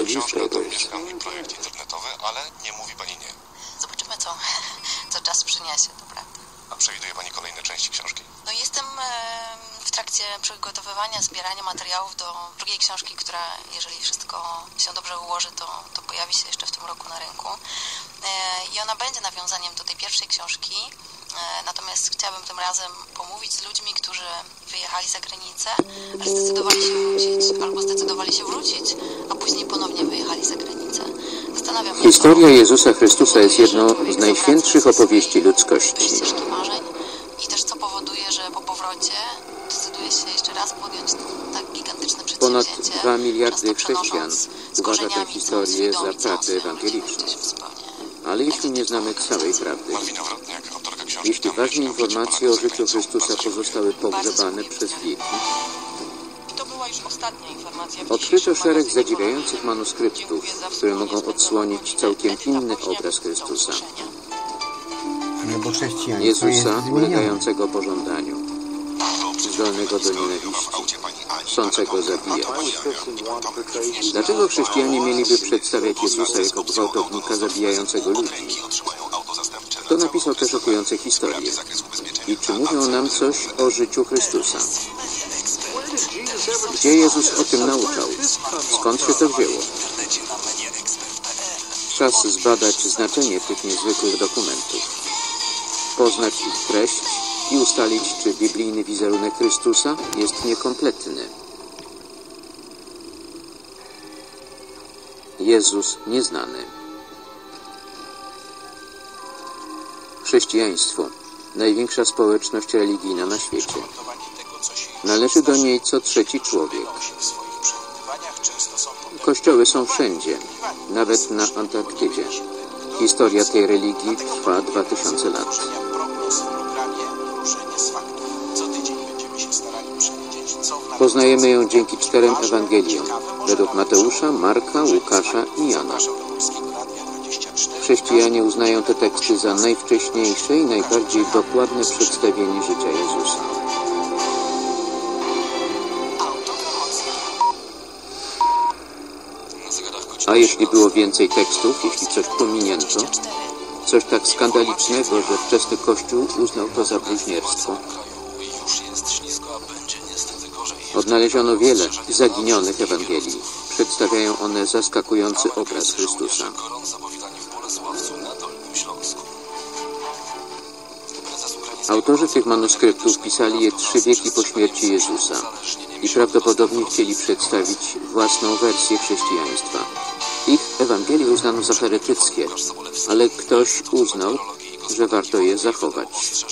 Projekt internetowy, ale nie mówi pani nie. Zobaczymy, co, co czas przyniesie, dobra. A przewiduje pani kolejne części książki? No jestem w trakcie przygotowywania, zbierania materiałów do drugiej książki, która, jeżeli wszystko się dobrze ułoży, to, to pojawi się jeszcze w tym roku na rynku. I ona będzie nawiązaniem do tej pierwszej książki. Natomiast chciałabym tym razem pomówić z ludźmi, którzy wyjechali za granicę, ale zdecydowali się wrócić, albo zdecydowali się wrócić, a później ponownie wyjechali za granicę. Zastanawiam się, Historia Jezusa Chrystusa jest jedną z najświętszych opowieści ludzkości. ścieżki marzeń i też co powoduje, że po powrocie decyduje się jeszcze raz podjąć tak gigantyczne Ponad przedsięwzięcie, dwa miliardy często chrześcijan przenosząc z uważa tę korzeniami historię za całą prawdę swoją ewangeliczną. rodzinność zupełnie. Ale jeśli nie znamy całej prawdy, Malwina Wrotniak, autorka książki jeśli Tam ważne mieszkam, informacje o Polacy za życiu granicą, Chrystusa bardzo dziękuję. pozostały pogrzebane przez wieki, I to była już ostatnia informacja w odkryto dzisiejszym szereg magazynie zadziwiających Polacy. manuskryptów, Dziękuję za które mogą wspólnie odsłonić spędzoną całkiem godzinę. inny Edyta Woźniak, obraz do Chrystusa. usłyszenia. No bo chrześcijaństwo jest Jezusa zmienione. ulegającego pożądaniu, zdolnego do nienawiści, chcącego zabijać. Dlaczego chrześcijanie mieliby przedstawiać Jezusa jako gwałtownika zabijającego ludzi? Kto napisał te szokujące historie? I czy mówią nam coś o życiu Chrystusa? Gdzie Jezus o tym nauczał? Skąd się to wzięło? Czas zbadać znaczenie tych niezwykłych dokumentów, poznać ich treść i ustalić, czy biblijny wizerunek Chrystusa jest niekompletny. Jezus nieznany. Chrześcijaństwo, największa społeczność religijna na świecie. Należy do niej co trzeci człowiek. Kościoły są wszędzie, nawet na Antarktydzie. Historia tej religii trwa dwa tysiące lat. Poznajemy ją dzięki czterem Ewangeliom, według Mateusza, Marka, Łukasza i Jana. Chrześcijanie uznają te teksty za najwcześniejsze i najbardziej dokładne przedstawienie życia Jezusa. A jeśli było więcej tekstów, jeśli coś pominięto, coś tak skandalicznego, że wczesny Kościół uznał to za bluźnierstwo. Odnaleziono wiele zaginionych Ewangelii. Przedstawiają one zaskakujący obraz Chrystusa. Autorzy tych manuskryptów pisali je trzy wieki po śmierci Jezusa i prawdopodobnie chcieli przedstawić własną wersję chrześcijaństwa. Ich Ewangelie uznano za heretyckie, ale ktoś uznał, że warto je zachować.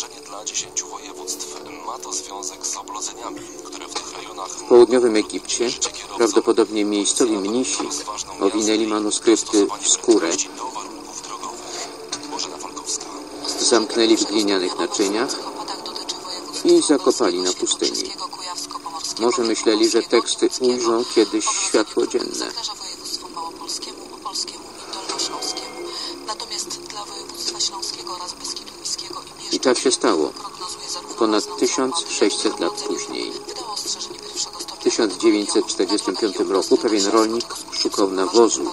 W południowym Egipcie prawdopodobnie miejscowi mnisi owinęli manuskrypty w skórę zamknęli w glinianych naczyniach i zakopali na pustyni. Może myśleli, że teksty ujrzą kiedyś światło dzienne. I tak się stało. Ponad tysiąc sześćset lat później. W tysiąc dziewięćset czterdziestym piątym roku pewien rolnik szukał nawozu,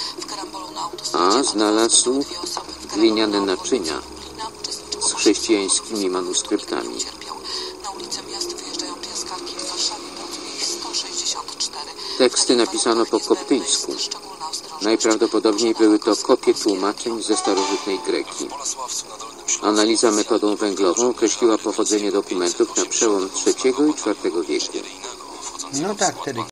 a znalazł gliniane naczynia z chrześcijańskimi manuskryptami. Teksty napisano po koptyjsku. Najprawdopodobniej były to kopie tłumaczeń ze starożytnej Greki. Analiza metodą węglową określiła pochodzenie dokumentów na przełom trzeciego i czwartego wieku. No tak, wtedy